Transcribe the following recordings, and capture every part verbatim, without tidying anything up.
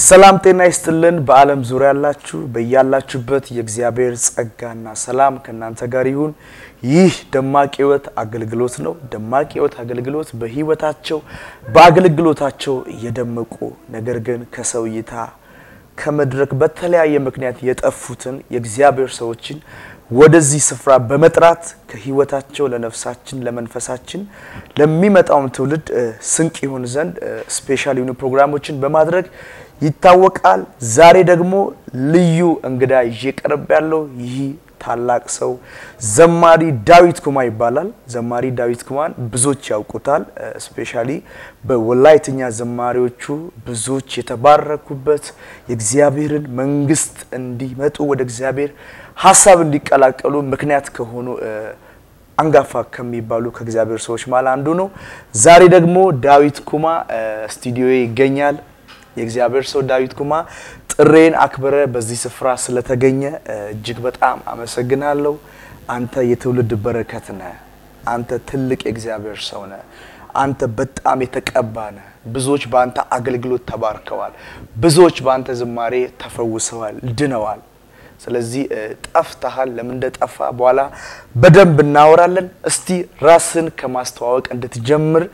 ሰላም ጤና ይስጥልን በአለም ዙሪያ ያላችሁ በእያላችሁበት የእግዚአብሔር ጸጋና ሰላም ከናንተ ጋር ይሁን። ይህ ደማቅ ሕይወት አገልግሎት ነው። ደማቅ ሕይወት አገልግሎት በህይወታቸው በአገልግሎታቸው የደመቁ ነገር ግን ከሰው እይታ ከመድረክ በተለያየ ምክንያት የጠፉትን የእግዚአብሔር ሰዎችን ወደዚህ ስፍራ በመጥራት ከህይወታቸው ለነፍሳችን ለመንፈሳችን ለሚመጣው ትውልድ ስንቅ ይሁን ዘንድ ስፔሻል የሆኑ ፕሮግራሞችን በማድረግ ይታወቃል። ዛሬ ደግሞ ልዩ እንግዳ ይቀርብ ያለው ይህ ታላቅ ሰው ዘማሪ ዳዊት ኩማ ይባላል። ዘማሪ ዳዊት ኩማን ብዙዎች ያውቁታል። ስፔሻሊ በወላይትኛ ዘማሪዎቹ ብዙዎች የተባረኩበት የእግዚአብሔርን መንግስት እንዲመጡ ወደ እግዚአብሔር ሐሳብ እንዲቀላቀሉ ምክንያት ከሆኑ አንጋፋ ከሚባሉ ከእግዚአብሔር ሰዎች ማለት አንዱ ነው። ዛሬ ደግሞ ዳዊት ኩማ ስቱዲዮ ይገኛል። የእግዚአብሔር ሰው ዳዊት ኩማ ጥሬን አክብረ በዚህ ስፍራ ስለተገኘ እጅግ በጣም አመሰግናለሁ። አንተ የትውልድ በረከት ነህ። አንተ ትልቅ የእግዚአብሔር ሰው ነህ። አንተ በጣም የተቀባ ነህ። ብዙዎች በአንተ አገልግሎት ተባርከዋል። ብዙዎች በአንተ ዝማሬ ተፈውሰዋል፣ ድነዋል። ስለዚህ ጠፍተሃል። ለምን እንደጠፋ በኋላ በደንብ እናወራለን። እስቲ ራስን ከማስተዋወቅ እንድትጀምር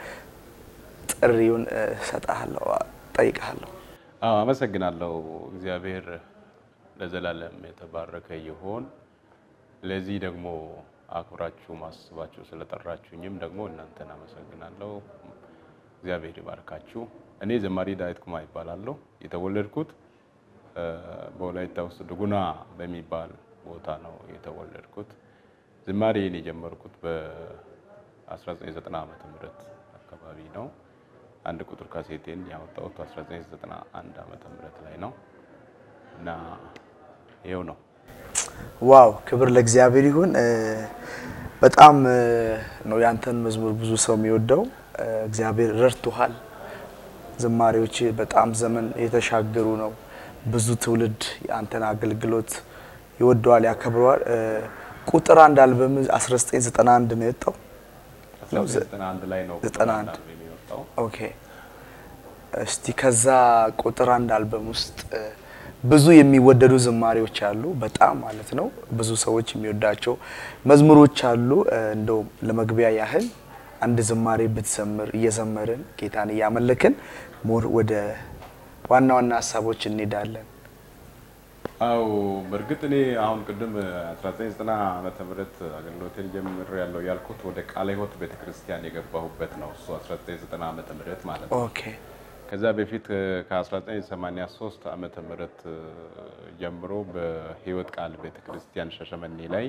ጥሪውን ሰጣለሁ ጠይቃለሁ። አዎ አመሰግናለሁ። እግዚአብሔር ለዘላለም የተባረከ ይሁን። ለዚህ ደግሞ አክብራችሁ ማስባችሁ ስለጠራችሁኝም ደግሞ እናንተን አመሰግናለሁ። እግዚአብሔር ይባርካችሁ። እኔ ዘማሪ ዳዊት ኩማ ይባላለሁ። የተወለድኩት በወላይታ ውስጥ ድጉና በሚባል ቦታ ነው የተወለድኩት። ዝማሬን የጀመርኩት በ1990 ዓመተ ምህረት አካባቢ ነው። አንድ ቁጥር ካሴቴን ያወጣሁት በ1991 ዓመተ ምህረት ላይ ነው እና ይሄው ነው። ዋው ክብር ለእግዚአብሔር ይሁን። በጣም ነው ያንተን መዝሙር ብዙ ሰው የሚወደው። እግዚአብሔር ረድቶሃል። ዝማሬዎች በጣም ዘመን የተሻገሩ ነው። ብዙ ትውልድ ያንተን አገልግሎት ይወደዋል ያከብረዋል። ቁጥር አንድ አልበም አስራ ዘጠኝ ዘጠና አንድ ነው የወጣው። ነው ዘጠና አንድ ላይ ነው ዘጠና አንድ ኦኬ። እስቲ ከዛ ቁጥር አንድ አልበም ውስጥ ብዙ የሚወደዱ ዝማሬዎች አሉ በጣም ማለት ነው። ብዙ ሰዎች የሚወዳቸው መዝሙሮች አሉ። እንደው ለመግቢያ ያህል አንድ ዝማሬ ብትዘምር እየዘመርን ጌታን ያመለክን ሞር ወደ ዋና ዋና ሐሳቦች እንሄዳለን። አው በርግጥ እኔ አሁን ቅድም አስራ ዘጠኝ ዘጠና ዓመተ ምህረት አገልግሎቴን ጀምሬያለሁ ያልኩት ወደ ቃለ ሕይወት ቤተክርስቲያን የገባሁበት ነው። እሱ አስራ ዘጠኝ ዘጠና ዓመተ ምህረት ማለት ነው። ኦኬ። ከዛ በፊት ከ1983 ዓመተ ምህረት ጀምሮ በሕይወት ቃል ቤተክርስቲያን ሸሸመኔ ላይ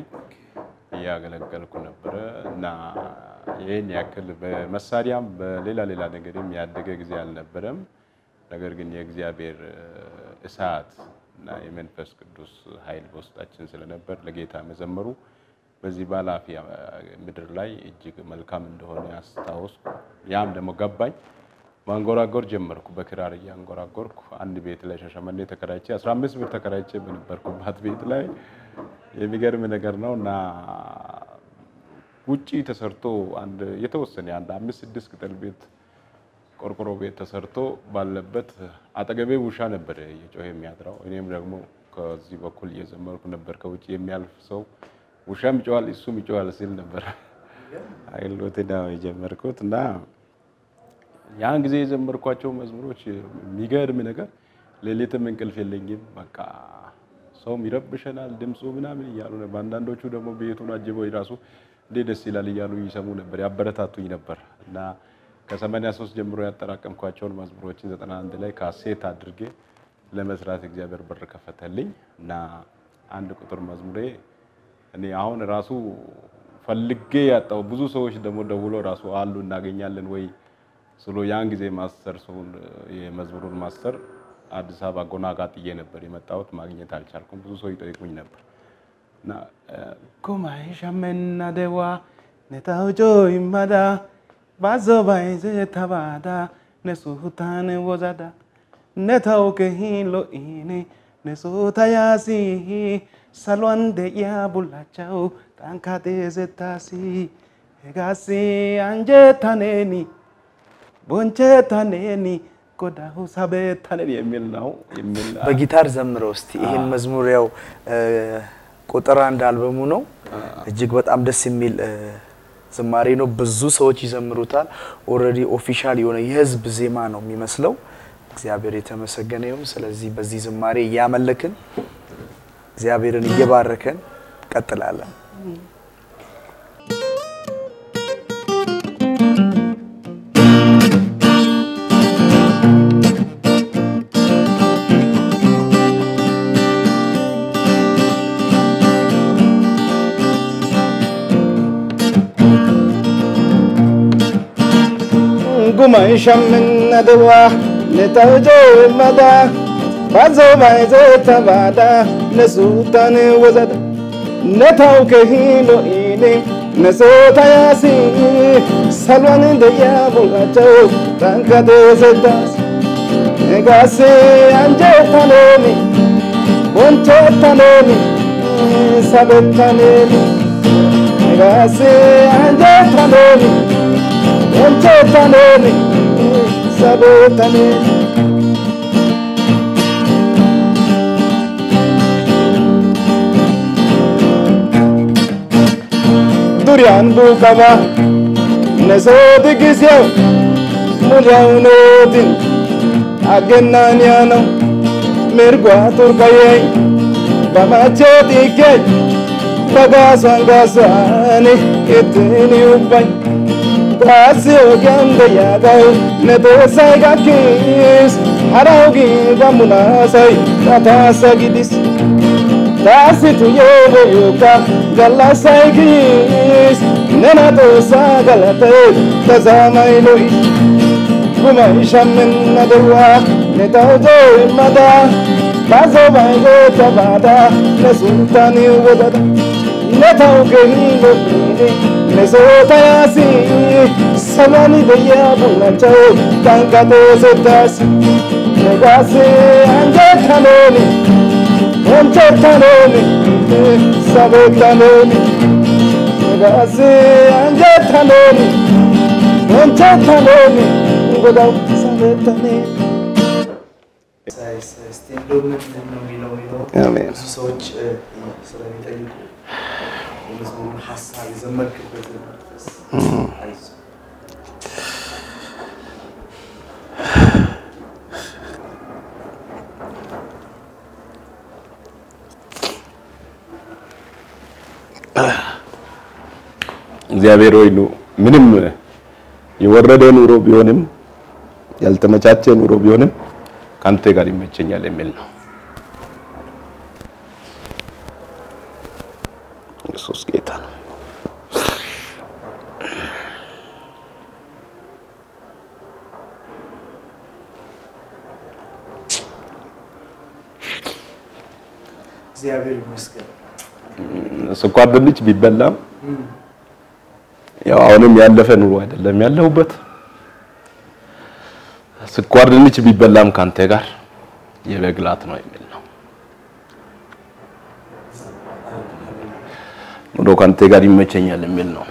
ያገለገልኩ ነበር እና ይሄን ያክል በመሳሪያም በሌላ ሌላ ነገርም ያደገ ጊዜ አልነበረም። ነገር ግን የእግዚአብሔር እሳት እና የመንፈስ ቅዱስ ኃይል በውስጣችን ስለነበር ለጌታ መዘመሩ በዚህ ባላፊ ምድር ላይ እጅግ መልካም እንደሆነ አስታውስኩ። ያም ደግሞ ገባኝ። ማንጎራጎር ጀመርኩ። በክራር ያንጎራጎርኩ አንድ ቤት ላይ ሸሸመኔ ተከራይቼ አስራ አምስት ብር ተከራይቼ በነበርኩባት ቤት ላይ የሚገርም ነገር ነውና ውጪ ተሰርቶ አንድ የተወሰነ አንድ አምስት ስድስት ቅጠል ቤት ቆርቆሮ ቤት ተሰርቶ ባለበት አጠገቤ ውሻ ነበር የጮህ የሚያድራው። እኔም ደግሞ ከዚህ በኩል እየዘመርኩ ነበር። ከውጪ የሚያልፍ ሰው ውሻም ይጮሃል እሱም ይጮሃል ሲል ነበር አገልግሎቴን የጀመርኩት እና ያን ጊዜ የዘመርኳቸው መዝሙሮች የሚገርም ነገር ሌሊትም እንቅልፍ የለኝም። በቃ ሰውም ይረብሸናል ድምጹ ምናምን እያሉ ነበር። አንዳንዶቹ ደግሞ ቤቱን አጅበው ይራሱ እንዴት ደስ ይላል እያሉ ይሰሙ ነበር፣ ያበረታቱኝ ነበር እና ከ83 ጀምሮ ያጠራቀምኳቸውን መዝሙሮችን ዘጠና አንድ ላይ ካሴት አድርጌ ለመስራት እግዚአብሔር በር ከፈተልኝ እና አንድ ቁጥር መዝሙሬ እኔ አሁን ራሱ ፈልጌ ያጣው ብዙ ሰዎች ደግሞ ደውሎ ራሱ አሉ እናገኛለን ወይ ስሎ ያን ጊዜ ማስተር ሰውን የመዝሙሩን ማስተር አዲስ አበባ ጎና ጋጥዬ ነበር የመጣሁት። ማግኘት አልቻልኩም። ብዙ ሰው ይጠይቁኝ ነበር እና ኮማይ ሻመና ደዋ ነታውጆ ይማዳ ባዞባይዘ ተባዳ ነሱታን ወዛዳ ነታውከሂሎ ኢኔ ነሱታያሲ ሰሎንደ ያቡላቻው ታንካቴ ዘታሲ ጋሲ አንጀታኔኒ ቦንቸታኔኒ ጎዳሁ ሳበታኔ የሚል ነው የሚል በጊታር ዘምረው እስቲ ይሄን መዝሙር ያው ቁጥር አንድ አልበሙ ነው እጅግ በጣም ደስ የሚል ዝማሬ ነው ብዙ ሰዎች ይዘምሩታል ኦሬዲ ኦፊሻል የሆነ የህዝብ ዜማ ነው የሚመስለው እግዚአብሔር የተመሰገነ ይሁን ስለዚህ በዚህ ዝማሬ ያመለክን እግዚአብሔርን እየባረከን ቀጥላለን Guma shamin nadwa netawjo mada bazo baizo tabada nesutan wazada netawke hilo ile nesota yasi salwan de yabulacho tankade zetas negase anje tanoni boncho tanoni sabetaneni negase anje tanoni Onchotaneni, sabotaneni Durian bukaba, nesodi gisyo Mulyaunodin, agennanyano Mirgwa turkayay, bamacheti kay Bagaswan gaswani, itini ubay Tasio ganda yagao neto saiga kis haraugi gamuna sai tata sagidis Tasitu yobo yuka galla saigis nena to sagalate tazama iloi Guma ishamin nadwa netaujo imada Bazo baigo tabada nesultani wadada Netau gehilo bini Nesota yasi Samani de yabulacho Tankate setas Negase anje tanoni Onche tanoni Sabe tanoni Negase anje tanoni Onche tanoni Ngodau sabe tanoni Amen. ሰዎች ስለሚጠይቁ የመዝሙሩን ሐሳብ የዘመርክበት መንፈስ አይዞህ እግዚአብሔር ሆይ ነው ምንም የወረደ ኑሮ ቢሆንም ያልተመቻቸ ኑሮ ቢሆንም ካንተ ጋር ይመቸኛል የሚል ነው ኢየሱስ ጌታ ነው እግዚአብሔር ይመስገን ስኳር ድንች ቢበላም ያው አሁንም ያለፈ ኑሮ አይደለም ያለውበት ስኳር ድንች ቢበላም ካንተ ጋር የበግላት ነው የሚል ነው ኑሮ ካንተ ጋር ይመቸኛል የሚል ነው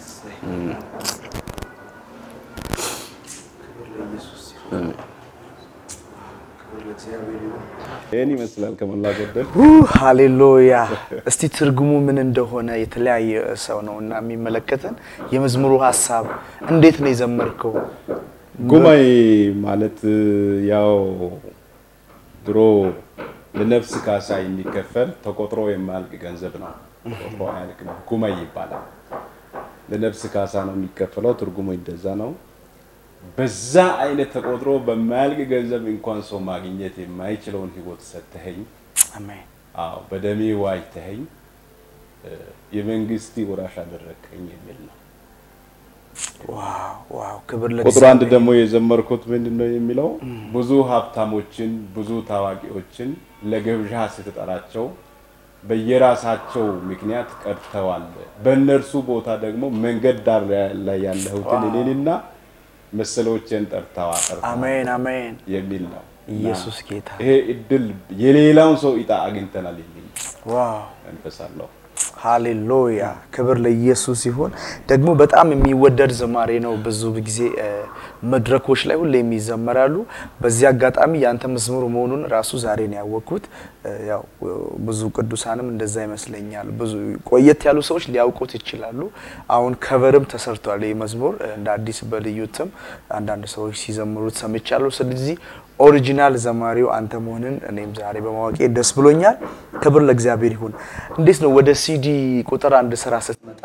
እኔ መስላል ከመላ ገደል ሃሌሉያ እስቲ ትርጉሙ ምን እንደሆነ የተለያየ ሰው ነውና የሚመለከተን የመዝሙሩ ሐሳብ እንዴት ነው የዘመርከው ጉማይ ማለት ያው ድሮ ለነፍስ ካሳ የሚከፈል ተቆጥሮ የማልቅ ገንዘብ ነው ተቆጥሮ ያልቅ ጉማይ ይባላል ለነፍስ ካሳ ነው የሚከፈለው ትርጉሙ እንደዛ ነው በዛ አይነት ተቆጥሮ በማልቅ ገንዘብ እንኳን ሰው ማግኘት የማይችለውን ህይወት ሰተኸኝ አሜን አዎ በደሜ ዋይተኸኝ የመንግስቲ ወራሽ አደረከኝ የሚል ነው ዋው ዋው ክብር ለእግዚአብሔር ቁጥር አንድ ደግሞ የዘመርኩት ምንድነው የሚለው ብዙ ሀብታሞችን ብዙ ታዋቂዎችን ለገብዣ ስትጠራቸው በየራሳቸው ምክንያት ቀርተዋል በእነርሱ ቦታ ደግሞ መንገድ ዳር ላይ ያለሁትን እኔንና መሰሎችን ጠርታዋ ጠርታዋ አሜን አሜን የሚል ነው ኢየሱስ ጌታ ይሄ እድል የሌላውን ሰው ኢጣ አግኝተናል የሚል ዋው እንፈሳለሁ ሃሌሉያ ክብር ለኢየሱስ ይሁን ደግሞ በጣም የሚወደድ ዘማሬ ነው ብዙ ጊዜ መድረኮች ላይ ሁሌ የሚዘመራሉ በዚህ አጋጣሚ ያንተ መዝሙር መሆኑን ራሱ ዛሬ ነው ያወቅኩት ያው ብዙ ቅዱሳንም እንደዛ ይመስለኛል ብዙ ቆየት ያሉ ሰዎች ሊያውቁት ይችላሉ አሁን ከቨርም ተሰርቷል ይሄ መዝሙር እንደ አዲስ በልዩትም አንዳንድ ሰዎች ሲዘምሩት ሰምቻለሁ ስለዚህ ኦሪጂናል ዘማሪው አንተ መሆንን እኔም ዛሬ በማወቄ ደስ ብሎኛል ክብር ለእግዚአብሔር ይሁን እንዴት ነው ወደ ሲዲ ቁጥር አንድ ስራ ስትመጣ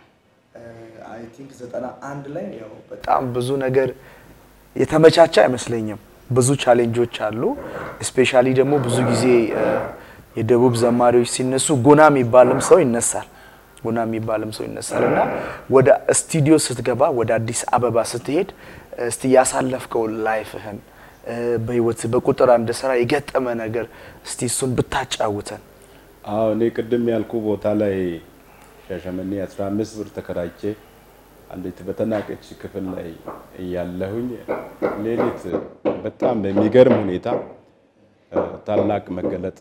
አይ ቲንክ ዘጠና አንድ ላይ ያው በጣም ብዙ ነገር የተመቻቸ አይመስለኝም ብዙ ቻሌንጆች አሉ ስፔሻሊ ደግሞ ብዙ ጊዜ የደቡብ ዘማሪዎች ሲነሱ ጉና የሚባልም ሰው ይነሳል ጉና የሚባልም ሰው ይነሳልና ወደ ስቱዲዮ ስትገባ ወደ አዲስ አበባ ስትሄድ እስቲ ያሳለፍከው ላይፍህን በህይወት በቁጥር አንድ ስራ የገጠመ ነገር እስቲ እሱን ብታጫውተን አዎ እኔ ቅድም ያልኩ ቦታ ላይ ሻሸመኔ አስራ አምስት ብር ተከራይቼ አንዲት በተናቀች ክፍል ላይ ያለሁኝ ሌሊት በጣም በሚገርም ሁኔታ ታላቅ መገለጥ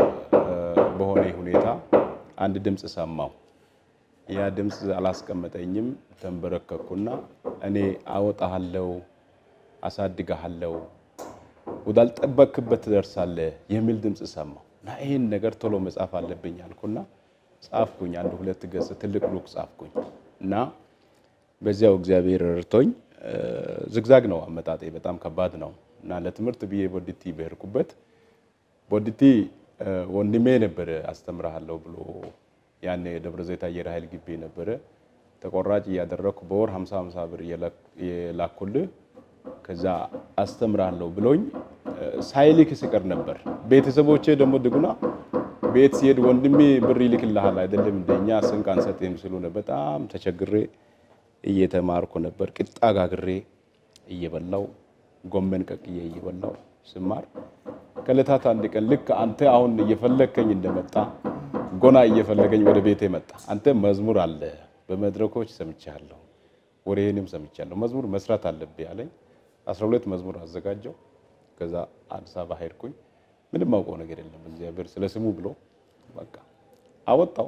በሆነ ሁኔታ አንድ ድምጽ ሰማው ያ ድምጽ አላስቀመጠኝም ተንበረከኩና እኔ አወጣሃለው አሳድጋሃለው ወዳል ተጠበቅበት ደርሳለ የሚል ድምጽ ሰማው እና ይሄን ነገር ቶሎ መጻፍ አለብኝ አልኩና ጻፍኩኝ አንድ ሁለት ገጽ ትልቅ ሉክ ጻፍኩኝ እና በዚያው እግዚአብሔር ረድቶኝ ዝግዛግ ነው አመጣጤ በጣም ከባድ ነው እና ለትምህርት ብዬ ቦዲቲ በርኩበት ቦዲቲ ወንድሜ ነበር አስተምራለሁ ብሎ ያኔ ደብረ ዘይት አየር ኃይል ግቢ ነበር ተቆራጭ ያደረኩ በወር ሃምሳ ሃምሳ ብር የላኩል ከዛ አስተምራለሁ ብሎኝ ሳይልክ ሲቀር ነበር ቤተሰቦቼ ደግሞ ድጉና ቤት ሲሄድ ወንድሜ ብር ይልክልሃል አይደለም እንደኛ ስንቅ አንሰጥም ሲሉነ በጣም ተቸግሬ እየተማርኩ ነበር ቅጣ ጋግሬ እየበላው ጎመን ቀቅዬ እየበላው ስማር ከለታት አንድ ቀን ልክ አንተ አሁን እየፈለከኝ እንደመጣ ጎና እየፈለገኝ ወደ ቤቴ መጣ አንተ መዝሙር አለ በመድረኮች ሰምቻለሁ ወሬንም ሰምቻለሁ መዝሙር መስራት አለብኝ አለኝ አስራ ሁለት መዝሙር አዘጋጀው ከዛ አዲስ አበባ ሄድኩኝ ምንም ማውቀው ነገር የለም እግዚአብሔር ስለስሙ ብሎ በቃ አወጣው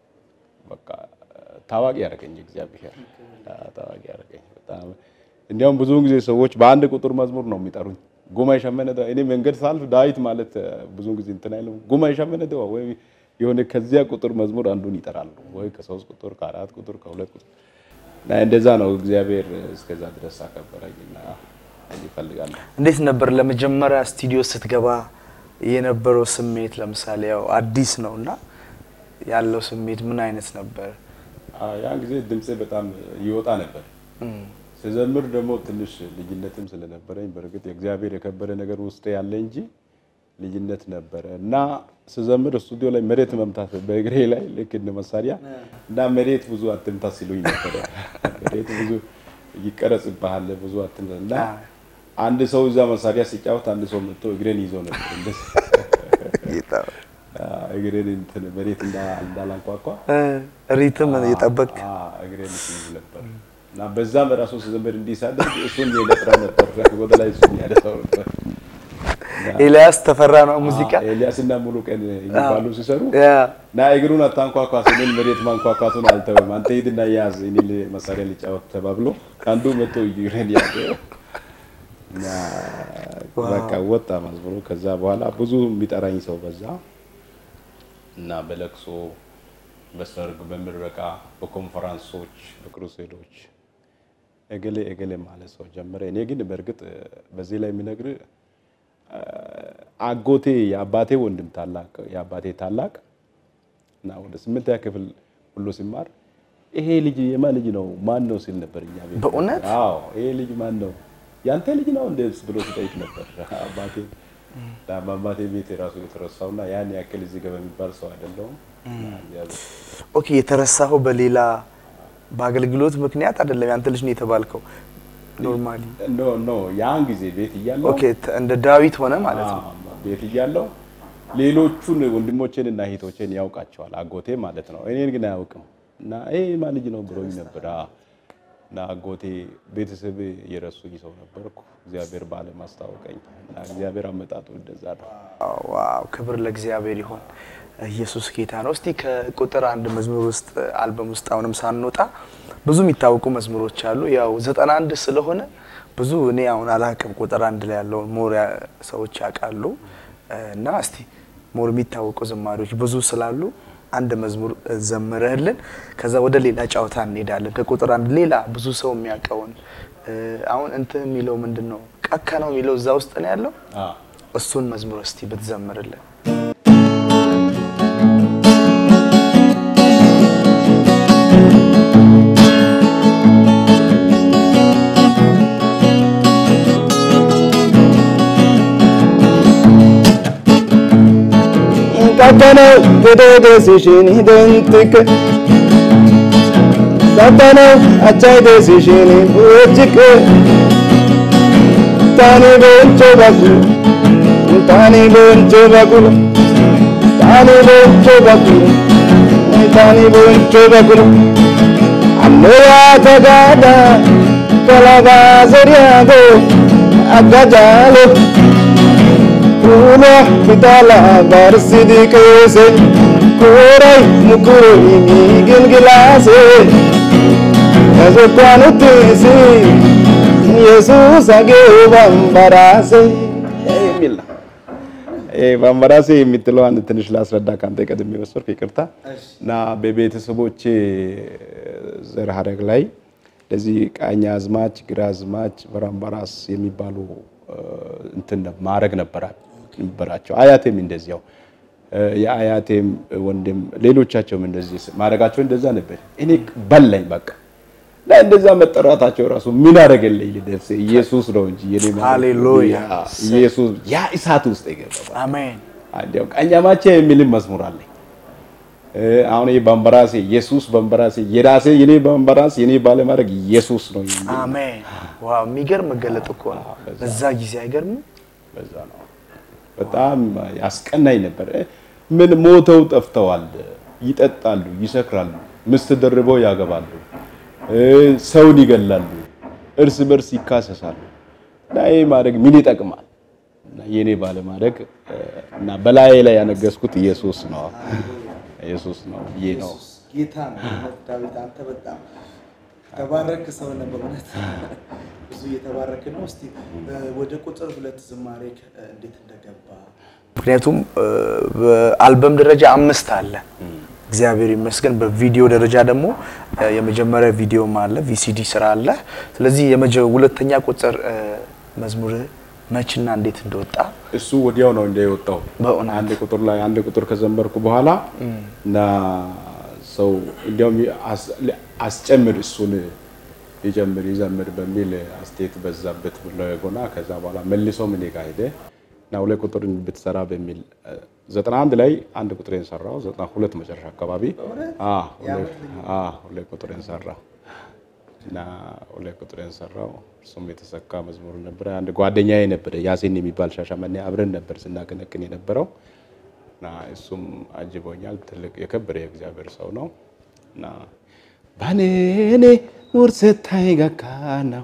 በቃ ታዋቂ ያረከኝ እግዚአብሔር ታዋቂ ያረከኝ በጣም እንዲያውም ብዙ ጊዜ ሰዎች በአንድ ቁጥር መዝሙር ነው የሚጠሩኝ ጉማ ይሸመነደ እኔ መንገድ ሳልፍ ዳዊት ማለት ብዙ ጊዜ እንትን አይልም ጉማ ይሸመነደ ወይ የሆነ ከዚያ ቁጥር መዝሙር አንዱን ይጠራሉ ወይ ከሶስት ቁጥር ከአራት ቁጥር ከሁለት ቁጥር እና እንደዛ ነው እግዚአብሔር እስከዛ ድረስ አከበረኝና ይፈልጋል እንዴት ነበር ለመጀመሪያ ስቱዲዮ ስትገባ የነበረው ስሜት ለምሳሌ ያው አዲስ ነውና ያለው ስሜት ምን አይነት ነበር ያን ጊዜ ድምጼ በጣም ይወጣ ነበር ስለዘምር ደግሞ ትንሽ ልጅነትም ስለነበረኝ በርግጥ የእግዚአብሔር የከበረ ነገር ውስጥ ያለ እንጂ ልጅነት ነበር እና ስለዘምር ስቱዲዮ ላይ መሬት መምታት በእግሬ ላይ ልክ እንደ መሳሪያ እና መሬት ብዙ አትምታ ሲሉኝ ነበር መሬት ብዙ ይቀረጽብሃል ብዙ አትምታና አንድ ሰው እዛ መሳሪያ ሲጫወት አንድ ሰው መጥቶ እግሬን ይዞ ነበር እንደዚህ ጌታ እግሬን እንትን መሬት እንዳላንቋቋ ሪትም እየጠበቅ እግሬን ይዞ ነበር እና በዛ መራሱ ስለዘምር እንዲሳደግ እሱን የለጥራ ነበር ወደ ላይ እሱን ያደሰው ነበር ኤልያስ ተፈራ ነው ሙዚቃ ኤልያስና ሙሉ ቀን ይባሉ ሲሰሩ ና እግሩን አታንቋቋ ሲል መሬት ማንቋቋቱን አልተወም አንተ ሂድና ያዝ እኔ መሳሪያ ልጫወት ተባብሎ አንዱ መጥቶ እግሬን ያዘው እና በቃ ወጣ መዝሙሩ ከዛ በኋላ ብዙ የሚጠራኝ ሰው በዛ እና በለቅሶ በሰርግ በምረቃ በኮንፈረንሶች በክሩሴዶች እገሌ እገሌ ማለት ሰው ጀመረ እኔ ግን በርግጥ በዚህ ላይ የሚነግር አጎቴ ያባቴ ወንድም ታላቅ ያባቴ ታላቅ እና ወደ ስምንተኛ ክፍል ሁሉ ሲማር ይሄ ልጅ የማን ልጅ ነው ማን ነው ሲል ነበር እኛ ቤት በእውነት አዎ ይሄ ልጅ ማን ነው ያንተ ልጅ ነው እንደስ ብሎ ሲጠይቅ ነበር አባቴ አባቴ ቤት ራሱ የተረሳውና ያን ያክል እዚህ ገበ የሚባል ሰው አይደለም ኦኬ የተረሳው በሌላ በአገልግሎት ምክንያት አይደለም ያንተ ልጅ ነው የተባልከው ኖርማሊ ኖ ኖ ያን ጊዜ ቤት ይያለው ኦኬ እንደ ዳዊት ሆነ ማለት ነው ቤት ይያለው ሌሎቹን ወንድሞቼንና እህቶቼን ያውቃቸዋል አጎቴ ማለት ነው እኔን ግን አያውቅም እና ኤ ማን ልጅ ነው ብሎኝ ነበር እና አጎቴ ቤተሰብ የረሱኝ ሰው ነበርኩ እግዚአብሔር ባለ ማስተዋወቀኝ እና እግዚአብሔር አመጣጡ እንደዛ ነው ዋው ክብር ለእግዚአብሔር ይሁን ኢየሱስ ጌታ ነው። እስቲ ከቁጥር አንድ መዝሙር ውስጥ አልበም ውስጥ አሁንም ሳንወጣ ብዙ የሚታወቁ መዝሙሮች አሉ። ያው ዘጠና አንድ ስለሆነ ብዙ እኔ አሁን አላቅም ቁጥር አንድ ላይ ያለው ሞር ሰዎች ያውቃሉ እና እስቲ ሞር የሚታወቁ ዝማሬዎች ብዙ ስላሉ አንድ መዝሙር ዘምረህልን ከዛ ወደ ሌላ ጫውታ እንሄዳለን። ከቁጥር አንድ ሌላ ብዙ ሰው የሚያውቀውን አሁን እንት የሚለው ምንድነው ቀካ ነው የሚለው እዛ ውስጥ ነው ያለው። አዎ እሱን መዝሙር እስቲ ብትዘምርልን። Satana vede decisioni identiche Satana accai decisioni logiche Tani boncho baku Tani boncho baku Tani boncho baku Tani boncho baku Amnoya tagada Kalabazariago Agajalo Una pitala barsidi kese Kurai mukuru imigin gilase Kazo kwanu tisi Jesus age bambarase Emila Eh bambarase የምትለው አንድ ትንሽ ላስረዳ ካንተ ቀድሜ ወሰድኩ ይቅርታ እና በቤተሰቦቼ ዘር ሐረግ ላይ ለዚህ ቃኛ አዝማች ግራ አዝማች በራምባራስ የሚባሉ እንትን ማረግ ነበራል ነበራቸው አያቴም እንደዚያው የአያቴም ወንድም ሌሎቻቸውም እንደዚህ ማረጋቸው እንደዛ ነበር እኔ በላኝ በቃ ለእንደዛ መጠራታቸው ራሱ ምን አረገልኝ ለደስ ኢየሱስ ነው እንጂ የኔ ማለት ሃሌሉያ ኢየሱስ ያ ኢሳት ውስጥ ይገባ አሜን አንዴው ቃኛማቼ የሚል መዝሙር አለ አሁን የባምባራሴ ኢየሱስ ባምባራሴ የራሴ የኔ ባምባራስ የኔ ባለ ማረግ ኢየሱስ ነው አሜን ዋው የሚገርም መገለጥ እኮ ነው በዛ ጊዜ አይገርም በዛ ነው በጣም ያስቀናኝ ነበር ምን ሞተው ጠፍተዋል ይጠጣሉ ይሰክራሉ ምስት ደርበው ያገባሉ ሰውን ይገላሉ እርስ በርስ ይካሰሳሉ ላይ ማረግ ምን ይጠቅማል እና የኔ ባለ ማረግ እና በላይ ላይ ያነገስኩት ኢየሱስ ነው ኢየሱስ ነው ይሄ ነው ጌታ ነው ዳዊት አንተ በጣም ተባረክ ሰው ለበእውነት ብዙ የተባረከ ነው እስቲ ወደ ቁጥር ሁለት ዝማሬ እንዴት እንደገባ ምክንያቱም በአልበም ደረጃ አምስት አለ እግዚአብሔር ይመስገን በቪዲዮ ደረጃ ደግሞ የመጀመሪያ ቪዲዮ አለ ቪሲዲ ስራ አለ ስለዚህ የመጀመሪያ ሁለተኛ ቁጥር መዝሙር መችና እንዴት እንደወጣ እሱ ወዲያው ነው እንደወጣው አንድ ቁጥር ላይ አንድ ቁጥር ከዘመርኩ በኋላ እና ሰው እንዲያውም አስጨምር እሱን ይጀምር ይዘምር በሚል አስቴት በዛበት ብለውና ከዛ በኋላ መልሶ ምን ጋር ሄደ እና ሁለት ቁጥር ብትሰራ በሚል ዘጠና አንድ ላይ አንድ ቁጥርን ሰራው ዘጠና ሁለት መጨረሻ አካባቢ አዎ አዎ ሁለት ቁጥርን ሰራው እና ሁለት ቁጥርን ሰራው እሱም የተሰካ መዝሙር ነበር አንድ ጓደኛዬ ነበር ያሴን የሚባል ሻሻመኔ አብረን ነበር ስናከነክን የነበረው እና እሱም አጅቦኛል ትልቅ የከበረ የእግዚአብሔር ሰው ነው እና ባኔኔ ውርሰታይ ጋካናው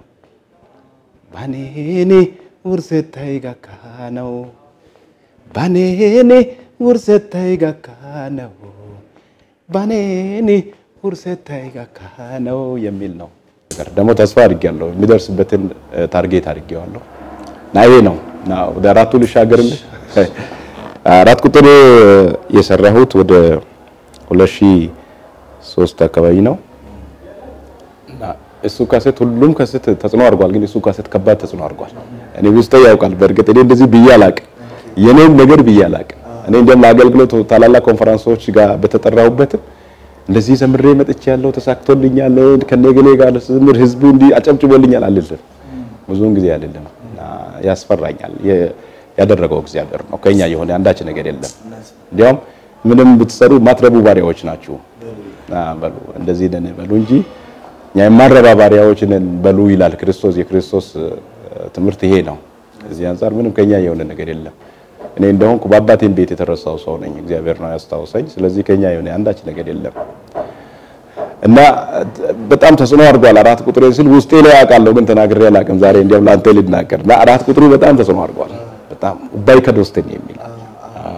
ባኔኔ ውርሰታይ ጋካናው ባኔኔ ውርሰታይ ጋካናው ባኔኔ ውርሰታይ ጋካናው የሚል ነው ደግሞ ተስፋ አድርጌያለሁ የሚደርስበትን ታርጌት አድርጌዋለሁ ናዬ ነው ና ወደ አራቱ ልሻገርም አራት ቁጥር የሰራሁት ወደ ሁለት ሺህ ሶስት አካባቢ ነው እና እሱ ካሰት ሁሉም ካሰት ተጽኖ አድርጓል ግን እሱ ካሰት ከባድ ተጽኖ አድርጓል እኔ ውስጥ ያውቃል በርግጥ እኔ እንደዚህ ብያላቅ የኔም ነገር ብያላቅ እኔ እንደም ለአገልግሎት ታላላ ኮንፈረንሶች ጋር በተጠራውበት እንደዚህ ዘምሬ መጥቻለሁ ተሳክቶልኛል ከነገሌ ጋር ዘምር ህዝቡ እንዲ አጨብጭቦልኛል አይደለም ብዙውን ጊዜ አይደለም ያስፈራኛል ያደረገው እግዚአብሔር ነው ከኛ የሆነ አንዳች ነገር የለም እንዲያውም ምንም ብትሰሩ ማትረቡ ባሪያዎች ናችሁ በሉ እንደዚህ ደነ በሉ እንጂ የማረባ ባሪያዎች ነን በሉ ይላል ክርስቶስ የክርስቶስ ትምህርት ይሄ ነው እዚህ አንፃር ምንም ከኛ የሆነ ነገር የለም እኔ እንደሆንኩ በአባቴን ቤት የተረሳው ሰው ነኝ እግዚአብሔር ነው ያስታውሰኝ ስለዚህ ከኛ የሆነ አንዳች ነገር የለም እና በጣም ተጽኖ አድርጓል አራት ቁጥሬን ስል ውስጤ ላይ ያውቃለሁ ግን ተናግሬ አላውቅም ዛሬ እንዲያም ላንተ ልናገር እና አራት ቁጥሩ በጣም ተጽኖ አድርጓል በጣም ባይ ከዶስተኝ የሚል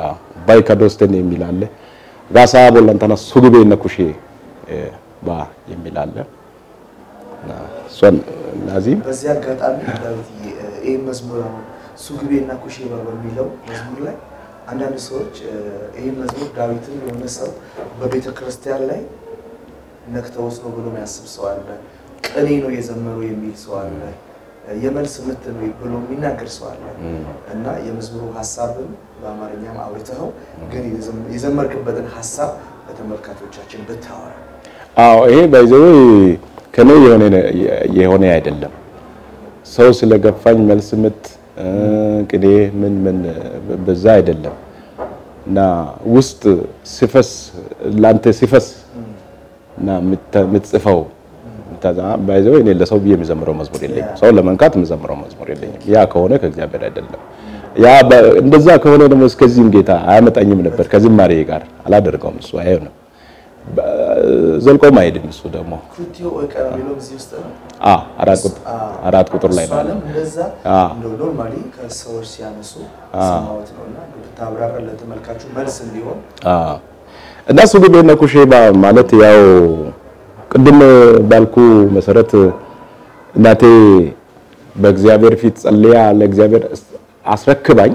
ባይ ካዶስተን የሚል አለ ጋሳ ቦላንታና ሱግቤና ኩሼ ባ የሚል አለ እና ሶን ናዚም በዚያ አጋጣሚ ዳዊት ይሄ መዝሙር ሱግቤና ኩሼ ባ በሚለው መዝሙር ላይ አንዳንድ ሰዎች ይሄ መዝሙር ዳዊትን የሆነ ሰው በቤተ ክርስቲያን ላይ ነክተውስ ነው ብሎ የሚያስብ ሰው አለ ቅኔ ነው የዘመረው የሚል ሰው አለ የመልስ ምት ነው ብሎ የሚናገር ሰው አለ እና የመዝሙሩ ሐሳብን በአማርኛም አውርተው ግን የዘመርክበትን ሐሳብ ለተመልካቾቻችን ብታወራ አዎ ይሄ ባይዘው ከኔ የሆነ የሆነ አይደለም ሰው ስለገፋኝ መልስ ምት ቅኔ ምን ምን በዛ አይደለም እና ውስጥ ሲፈስ ላንተ ሲፈስ እና ምትጽፈው ታዛ ባይዘው እኔ ለሰው ብዬ የሚዘምረው መዝሙር የለኝ ሰው ለመንካት የሚዘምረው መዝሙር የለኝ ያ ከሆነ ከእግዚአብሔር አይደለም ያ እንደዛ ከሆነ ደግሞ እስከዚህም ጌታ አያመጣኝም ነበር ከዝማሬ ጋር አላደርገውም እሱ አይሆንም ዘልቆም አይደለም እሱ ደግሞ ኩቲዮ ወቀራሚሎ እዚህ ውስጥ ነው አ አራት ቁጥር አራት ቁጥር ላይ ነው እንደዛ ነው ኖርማሊ ከሰዎች ሲያነሱ ሰማውት ነውና ብታብራራ ለተመልካቹ መልስ እንዲሆን አ እና ሱግቤና ኩሼባ ማለት ያው ቅድም ባልኩ መሰረት እናቴ በእግዚአብሔር ፊት ጸልያ ለእግዚአብሔር አስረክባኝ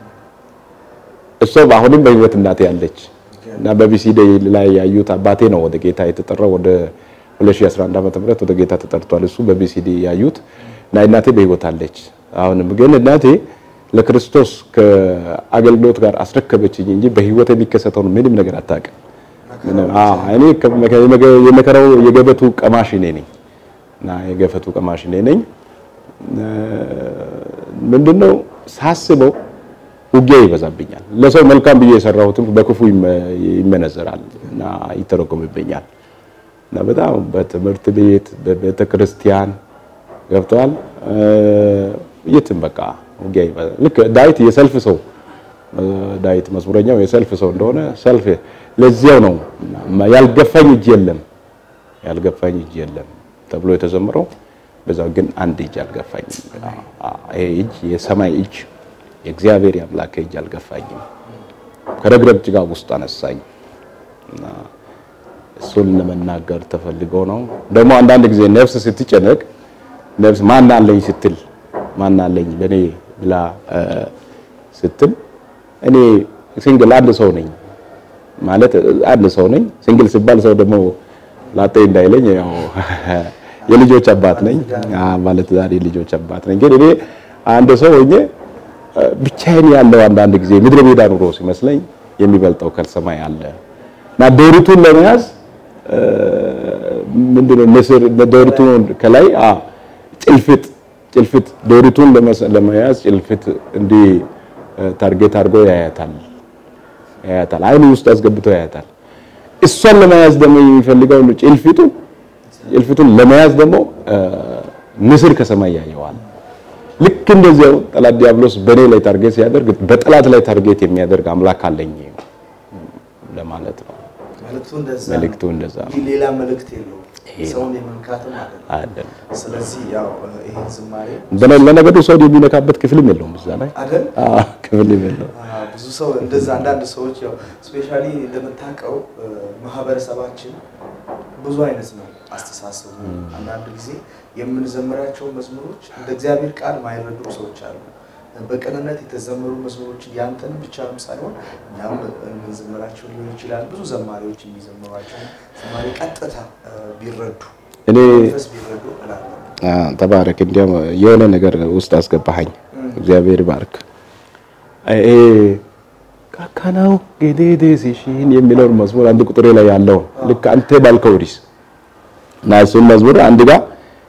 እሷ አሁንም በህይወት እናቴ ያለች እና በቢሲዲ ላይ ያዩት አባቴ ነው ወደ ጌታ የተጠራው ወደ ሁለት ሺህ አስራ አንድ ዓመተ ምህረት ወደ ጌታ ተጠርቷል እሱ በቢሲዲ ያዩት እና እናቴ በህይወት አለች አሁንም ግን እናቴ ለክርስቶስ ከአገልግሎት ጋር አስረከበችኝ እንጂ በህይወት የሚከሰተው ምንም ነገር አታውቅም አዎ እኔ የመከራው የገበቱ ቀማሽ ነኝ እና የገፈቱ ቀማሽ ነኝ ምንድነው ሳስበው ውጊያ ይበዛብኛል ለሰው መልካም ብዬ የሰራሁትም በክፉ ይመነዘራል እና ይተረጎምብኛል እና በጣም በትምህርት ቤት በቤተ ክርስቲያን ገብቷል የትም በቃ ውጊያ ይበዛል ልክ ዳዊት የሰልፍ ሰው ዳዊት መዝሙረኛው የሰልፍ ሰው እንደሆነ ሰልፍ ለዚያው ነው ያልገፋኝ እጅ የለም ያልገፋኝ እጅ የለም ተብሎ የተዘመረው በዛው ግን አንድ እጅ አልገፋኝ ይሄ እጅ የሰማይ እጅ የእግዚአብሔር ያምላክ እጅ አልገፋኝም ከረግረግ ጭጋ ውስጥ አነሳኝ እና እሱን ለመናገር ተፈልገው ነው ደግሞ አንዳንድ ጊዜ ነፍስ ስትጨነቅ ነፍስ ማን አለኝ ስትል ማን አለኝ ለኔ ብላ ስትል እኔ ሲንግል አንድ ሰው ነኝ ማለት አንድ ሰው ነኝ ሲንግል ሲባል ሰው ደግሞ ላጤ እንዳይለኝ ያው የልጆች አባት ነኝ ማለት ዛሬ ልጆች አባት ነኝ ግን እኔ አንድ ሰው ሆኜ ብቻዬን ያለው አንዳንድ ጊዜ ምድረ ቤዳ ኑሮ ሲመስለኝ የሚበልጠው ከሰማይ አለ እና ዶሪቱን ለመያዝ ምንድነው ንስር ዶሪቱን ከላይ አ ጭልፍት ጭልፍት ዶሪቱን ለመያዝ ጭልፍት እንዲ ታርጌት አድርጎ ያያታል ያያታል አይኑ ውስጥ አስገብቶ ያያታል እሷን ለመያዝ ደግሞ የሚፈልገው ጭልፍቱ ጭልፍቱን ለመያዝ ደግሞ ንስር ከሰማይ ያየዋል ልክ እንደዚያው ጠላት ዲያብሎስ በኔ ላይ ታርጌት ሲያደርግ በጠላት ላይ ታርጌት የሚያደርግ አምላክ አለኝ ለማለት ነው መልእክቱ እንደዛ መልእክቱ እንደዛ ሌላ መልእክት የለው ሰውን የመንካትም አይደል ስለዚህ ያው ይሄ ዝማሬ በለነገዱ ሰው የሚነካበት ክፍልም የለውም እዛ ላይ አይደል አዎ ክፍልም የለውም ብዙ ሰው እንደዛ አንዳንድ ሰዎች ያው ስፔሻሊ እንደምታውቀው ማህበረሰባችን ብዙ አይነት ነው አስተሳሰቡ አንዳንድ ጊዜ የምንዘምራቸው መዝሙሮች እንደ እግዚአብሔር ቃል ማይረዱ ሰዎች አሉ በቀንነት የተዘመሩ መዝሙሮች ያንተን ብቻም ሳይሆን ያም እንዘምራቸው ሊሆን ይችላል ብዙ ዘማሪዎች የሚዘምሯቸው ዘማሪ ቀጥታ ቢረዱ እኔ ቢረዱ አላ ተባረክ እንዲያም የሆነ ነገር ውስጥ አስገባኸኝ እግዚአብሔር ባርክ አይ ካካናው ገዴዴሲሽን የሚለው መዝሙር አንድ ቁጥር ላይ ያለው ልክ አንተ ባልከው ዲስ ናይስ መዝሙር አንድ ጋር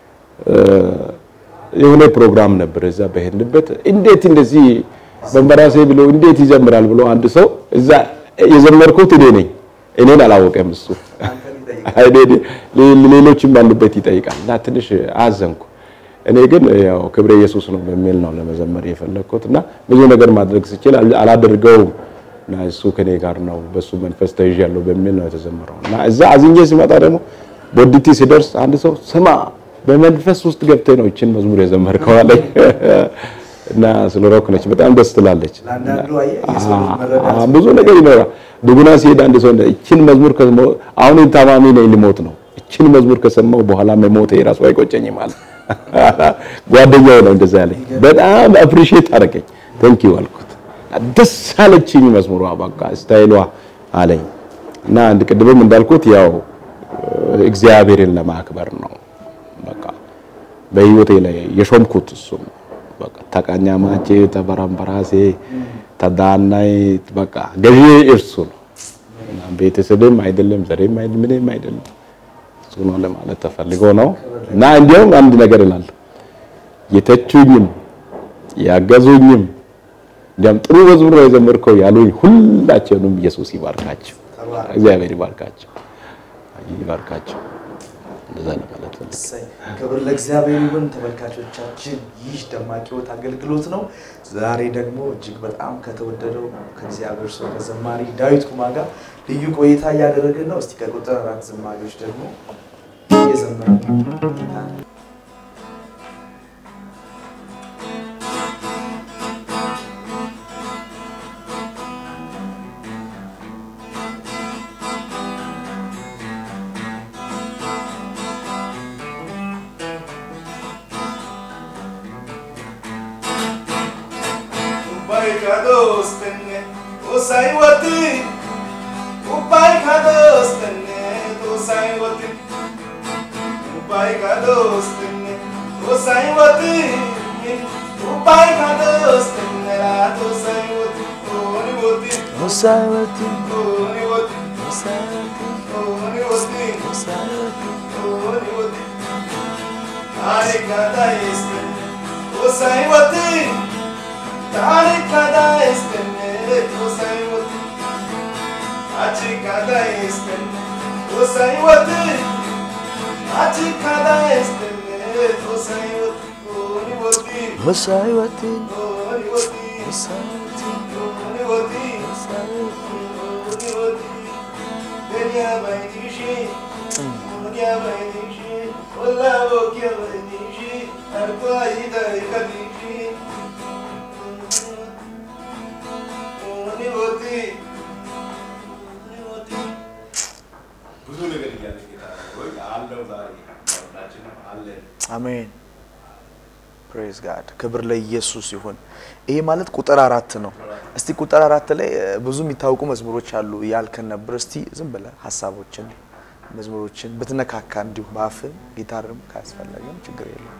የሆነ ፕሮግራም ነበር እዛ በሄድንበት እንዴት እንደዚህ በመራሴ ብሎ እንዴት ይዘምራል ብሎ አንድ ሰው እዛ የዘመርኩት እኔ ነኝ እኔን አላወቀም እሱ አይደል ሌሎችም ባሉበት ይጠይቃል እና ትንሽ አዘንኩ እኔ ግን ያው ክብረ ኢየሱስ ነው በሚል ነው ለመዘመር የፈለኩትና ብዙ ነገር ማድረግ ሲችል አላደርገው እና እሱ ከኔ ጋር ነው በሱ መንፈስ ተይዣለሁ በሚል ነው የተዘመረው እና እዛ አዝኜ ሲመጣ ደግሞ ቦዲቲ ሲደርስ አንድ ሰው ስማ በመንፈስ ውስጥ ገብተህ ነው እቺን መዝሙር የዘመርከው አለኝ እና ስለ ሮክ ነች በጣም ደስ ትላለች ለአንዳንዱ የሰው መረዳት ብዙ ነገር ይኖራል ዱጉና ሲሄድ አንድ ሰው እቺን መዝሙር ከሰማው አሁን ታማሚ ነኝ ሊሞት ነው እቺን መዝሙር ከሰማው በኋላ መሞቴ ራሱ አይቆጨኝም ማለት ጓደኛው ነው እንደዛ ያለኝ በጣም አፕሪሺየት አደረገኝ ታንክ ዩ አልኩት ደስ አለችኝ መዝሙሯ በቃ ስታይሏ አለኝ እና አንድ ቅድምም እንዳልኩት ያው እግዚአብሔርን ለማክበር ነው በቃ በህይወቴ ላይ የሾምኩት እሱ በቃ ታቃኛ ማቼ ተበራምበራሴ ተዳናይ በቃ ገዢ እርሱ ነው እና ቤተሰብም አይደለም ዘሬም አይደለም ምንም አይደለም እሱ ነው ለማለት ተፈልጎ ነው እና እንዲያውም አንድ ነገር እላለሁ የተቹኝም ያገዙኝም እንዲያውም ጥሩ መዝሙር ነው የዘመርከው ያሉኝ ሁላችንም ኢየሱስ ይባርካቸው እግዚአብሔር ይባርካቸው ይባርካቸው እንደዛ ለማለት ፈልጌ ክብር ለእግዚአብሔር ይሁን ተመልካቾቻችን ይህ ደማቅ ሕይወት አገልግሎት ነው ዛሬ ደግሞ እጅግ በጣም ከተወደደው ከእግዚአብሔር ሰው ከዘማሪ ዳዊት ኩማ ጋር ልዩ ቆይታ ያደረግን ነው እስቲ ከቁጥር አራት ዘማሪዎች ደግሞ የዘመረው Hosayati Amen. Praise God. ክብር ለኢየሱስ ይሁን። ይሄ ማለት ቁጥር አራት ነው። እስቲ ቁጥር አራት ላይ ብዙ የሚታወቁ መዝሙሮች አሉ ያልከን ነበር። እስቲ ዝም ብለህ ሐሳቦችን መዝሙሮችን በተነካካ እንዲሁ ባፍ ጊታርም ካስፈለገም ችግር የለም።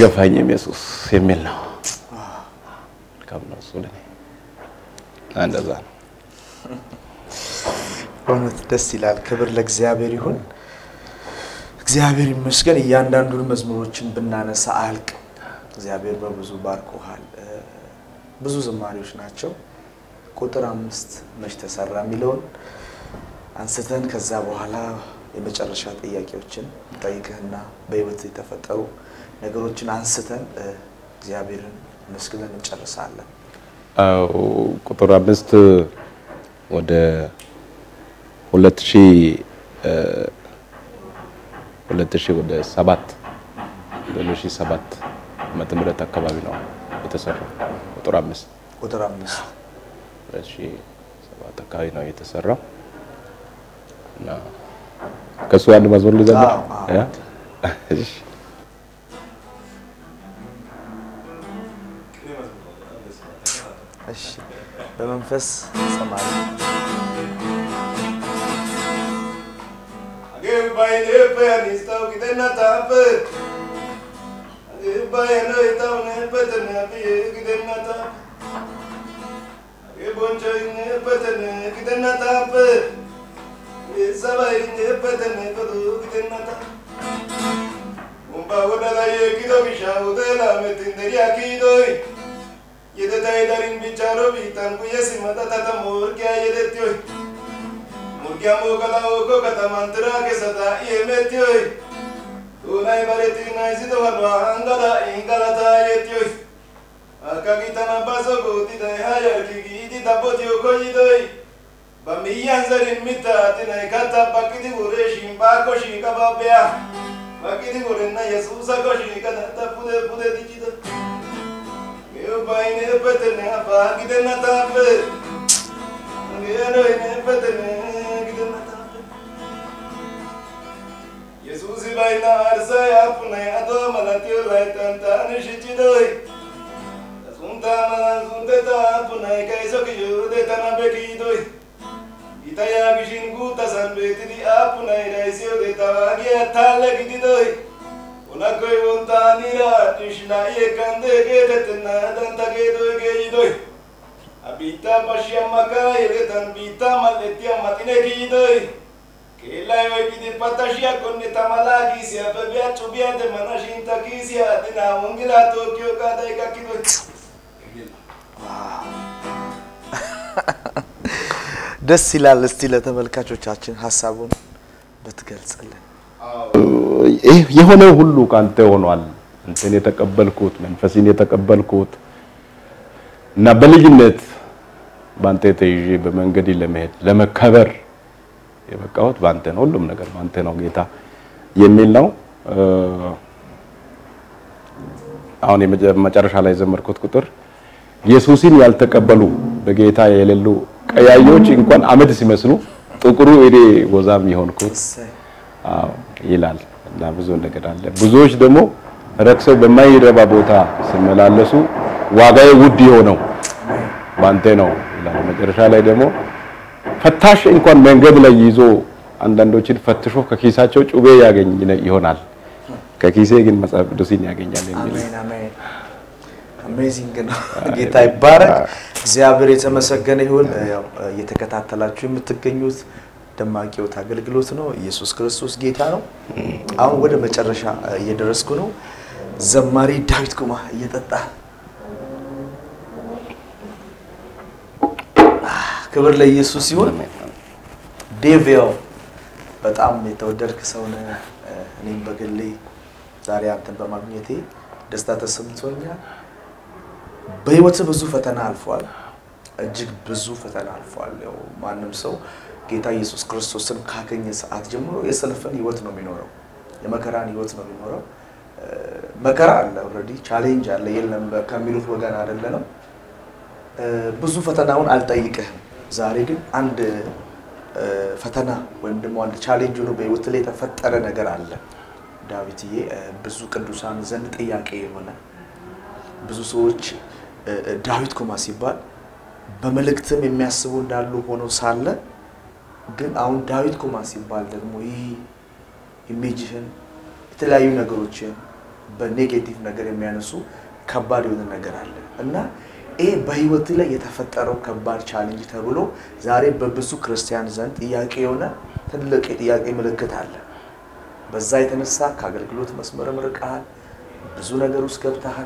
አይገፋኝም ኢየሱስ የሚል ነው ከብነሱ ለኔ እንደዛ ነው በእውነት ደስ ይላል ክብር ለእግዚአብሔር ይሁን እግዚአብሔር ይመስገን እያንዳንዱን መዝሙሮችን ብናነሳ አልቅ እግዚአብሔር በብዙ ባርኮሃል ብዙ ዝማሬዎች ናቸው ቁጥር አምስት መች ተሰራ የሚለውን አንስተን ከዛ በኋላ የመጨረሻ ጥያቄዎችን ጠይቀህና በህይወት የተፈጠሩ ነገሮችን አንስተን እግዚአብሔርን መስግነን እንጨርሳለን አው ቁጥር አምስት ወደ ሁለት ሺህ ሁለት ሺህ ወደ ሰባት ሁለት ሺህ ሰባት ዓመተ ምህረት አካባቢ ነው የተሰራው ቁጥር አምስት ቁጥር አምስት ሁለት ሺህ ሰባት አካባቢ ነው የተሰራው እና ከሱ አንድ መዝሙር ልዘምር ያ እሺ እሺ በመንፈስ ሰማይ አገባይኔ በኒስታው ግደና ታፈ አገባይኔ ታውነ በተነ ግደና ታፈ አገቦንቻይኔ በተነ ግደና ታፈ ሰባይኔ በተነ ግደና ታፈ ኡምባ ወዳላየ ኪዶ ቢሻው ደላ መትንደሪያ ኪዶይ የደታይ ዳሪን ቢቻሮ ቢታን ኩየስ መጣታ ተሞርቂያ የደትዮይ ሙርቂያ ሞቀላው ኮከተማንትራ ከሰታ የመትዮይ ኡናይ ባለቲና ይዝተዋላ አንጋዳ ኢንጋላታ የትዮይ አካጊታና ባሶ ጎቲታ ሃያርኪ ጊዲ ዳቦቲዮ ኮይዶይ በሚያን ዘሪን ሚታቲና ካታ ባቂዲ ወሬሽን ባኮሺ ከባቢያ ባቂዲ ወሬና ኢየሱስ አኮሺ ከነታ ፑደ ፑደ ዲጂታ ባይኔ በተነ ባጊደና ታፈ ገኖይኔ በተነ ግደና ታፈ ኢየሱስ ባይና አርሳ ያፉና አቶ ማላቲዮ ላይ ታንታን ሽቺዶይ ሱንታ ማንሱንተ ታፉና ካይሶ ኪዩ ደታና በኪዶይ ኢታያ ግሽን ጉታ ሰንቤትዲ አፉና ራይሲዮ ደታዋጊያ ታለ ግዲዶይ Unakoy montanira tishna yekande getetna danta gedo geidoy abita bashya maka yetan bita maletia matine gidoy kelay oy gidi patashya konne tamala kisya bebya chubya de manashin takisya dina ungila tokyo kadai kakidoy ደስ ይላል እስቲ ለተመልካቾቻችን ሐሳቡን በትገልጽልን የሆነው ሁሉ ካንተ ሆኗል እንተን የተቀበልኩት መንፈስን የተቀበልኩት እና በልጅነት ባንተ ተይዤ በመንገድ ለመሄድ ለመከበር የበቃሁት ባንተ ነው ሁሉም ነገር ባንተ ነው ጌታ የሚል ነው አሁን የመጨረሻ ላይ ዘመርኩት ቁጥር ኢየሱስን ያልተቀበሉ በጌታ የሌሉ ቀያዮች እንኳን አመድ ሲመስሉ ጥቁሩ እዴ ወዛም ይሆንኩት አዎ ይላል እና ብዙ ነገር አለ ብዙዎች ደግሞ ረክሰው በማይረባ ቦታ ሲመላለሱ ዋጋዬ ውድ ይሆነው ባንተ ነው ይላል መጨረሻ ላይ ደግሞ ፈታሽ እንኳን መንገድ ላይ ይዞ አንዳንዶችን ፈትሾ ከኪሳቸው ጩቤ ያገኝ ይሆናል ከኪሴ ግን መጽሐፍ ቅዱስን ያገኛል የሚል አሜን አሜን አሜዚንግ ነው ጌታ ይባረክ እግዚአብሔር የተመሰገነ ይሁን ያው እየተከታተላችሁ የምትገኙት ደማቂውት አገልግሎት ነው ኢየሱስ ክርስቶስ ጌታ ነው አሁን ወደ መጨረሻ እየደረስኩ ነው ዘማሪ ዳዊት ኩማ እየጠጣ ክብር ለኢየሱስ ይሁን ዴቪል በጣም የተወደድክ ሰው ነህ እኔም በግሌ ዛሬ አንተን በማግኘቴ ደስታ ተሰምቶኛል በህይወት ብዙ ፈተና አልፏል እጅግ ብዙ ፈተና አልፏል ያው ማንም ሰው ጌታ ኢየሱስ ክርስቶስን ካገኘ ሰዓት ጀምሮ የሰልፍን ህይወት ነው የሚኖረው የመከራን ህይወት ነው የሚኖረው መከራ አለ ኦሬዲ ቻሌንጅ አለ የለም ከሚሉት ወገን አይደለም ብዙ ፈተናውን አልጠይቀህም ዛሬ ግን አንድ ፈተና ወይም ደግሞ አንድ ቻሌንጅ ነው በህይወት ላይ ተፈጠረ ነገር አለ ዳዊትዬ ብዙ ቅዱሳን ዘንድ ጥያቄ የሆነ ብዙ ሰዎች ዳዊት ኩማ ሲባል በመልእክትም የሚያስቡ እንዳሉ ሆኖ ሳለ ግን አሁን ዳዊት ኩማ ሲባል ደግሞ ይሄ ኢሜጅህን የተለያዩ ነገሮችን በኔጌቲቭ ነገር የሚያነሱ ከባድ የሆነ ነገር አለ እና ይሄ በህይወት ላይ የተፈጠረው ከባድ ቻሌንጅ ተብሎ ዛሬ በብዙ ክርስቲያን ዘንድ ጥያቄ የሆነ ትልቅ የጥያቄ ምልክት አለ። በዛ የተነሳ ከአገልግሎት መስመር ርቀሃል፣ ብዙ ነገር ውስጥ ገብተሃል፣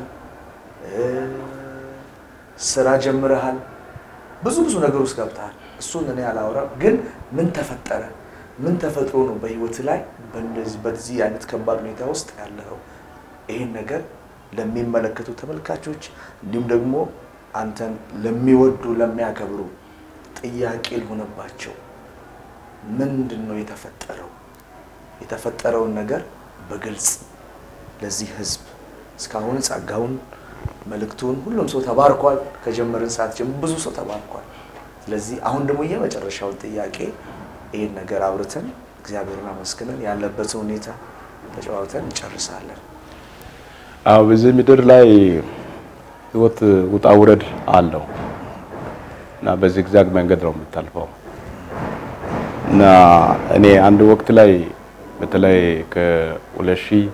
ስራ ጀምረሃል፣ ብዙ ብዙ ነገር ውስጥ ገብተሃል። እሱን እኔ አላወራም፣ ግን ምን ተፈጠረ? ምን ተፈጥሮ ነው በህይወት ላይ በእንደዚህ በዚህ አይነት ከባድ ሁኔታ ውስጥ ያለው? ይሄን ነገር ለሚመለከቱ ተመልካቾች እንዲሁም ደግሞ አንተን ለሚወዱ ለሚያከብሩ ጥያቄ ሊሆነባቸው ምንድነው የተፈጠረው? የተፈጠረውን ነገር በግልጽ ለዚህ ህዝብ እስካሁን ጻጋውን መልእክቱን ሁሉም ሰው ተባርኳል። ከጀመረን ሰዓት ጀምሮ ብዙ ሰው ተባርኳል። ስለዚህ አሁን ደግሞ የመጨረሻው ጥያቄ ይሄን ነገር አብርተን እግዚአብሔርን አመስግነን ያለበትን ሁኔታ ተጨዋውተን እንጨርሳለን። አዎ በዚህ ምድር ላይ ህይወት ውጣ ውረድ አለው እና በዚግዛግ መንገድ ነው የምታልፈው እና እኔ አንድ ወቅት ላይ በተለይ ከ2009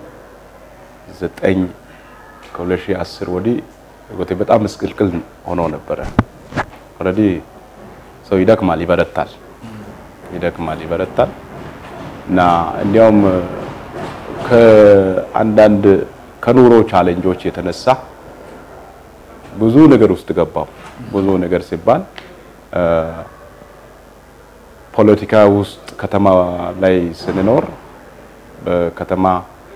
ከ2010 ወዲህ ህይወቴ በጣም መስቀልቅል ሆኖ ነበር። ኦሬዲ ሰው ይደክማል ይበረታል ይደክማል ይበረታል እና እንዲያውም ከአንዳንድ ከኑሮ ቻሌንጆች የተነሳ ብዙ ነገር ውስጥ ገባው። ብዙ ነገር ሲባል ፖለቲካ ውስጥ ከተማ ላይ ስንኖር በከተማ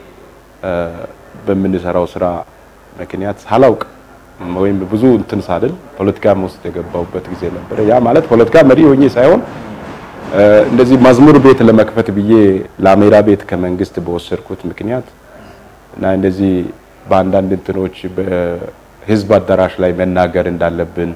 በምንሰራው ስራ ምክንያት ሳላውቅ ወይም ብዙ እንትን ሳልል ፖለቲካ ውስጥ የገባውበት ጊዜ ነበር። ያ ማለት ፖለቲካ መሪ ሆኜ ሳይሆን እንደዚህ መዝሙር ቤት ለመክፈት ብዬ ላሜራ ቤት ከመንግስት በወሰድኩት ምክንያት እና እንደዚህ በአንዳንድ እንትኖች በህዝብ አዳራሽ ላይ መናገር እንዳለብን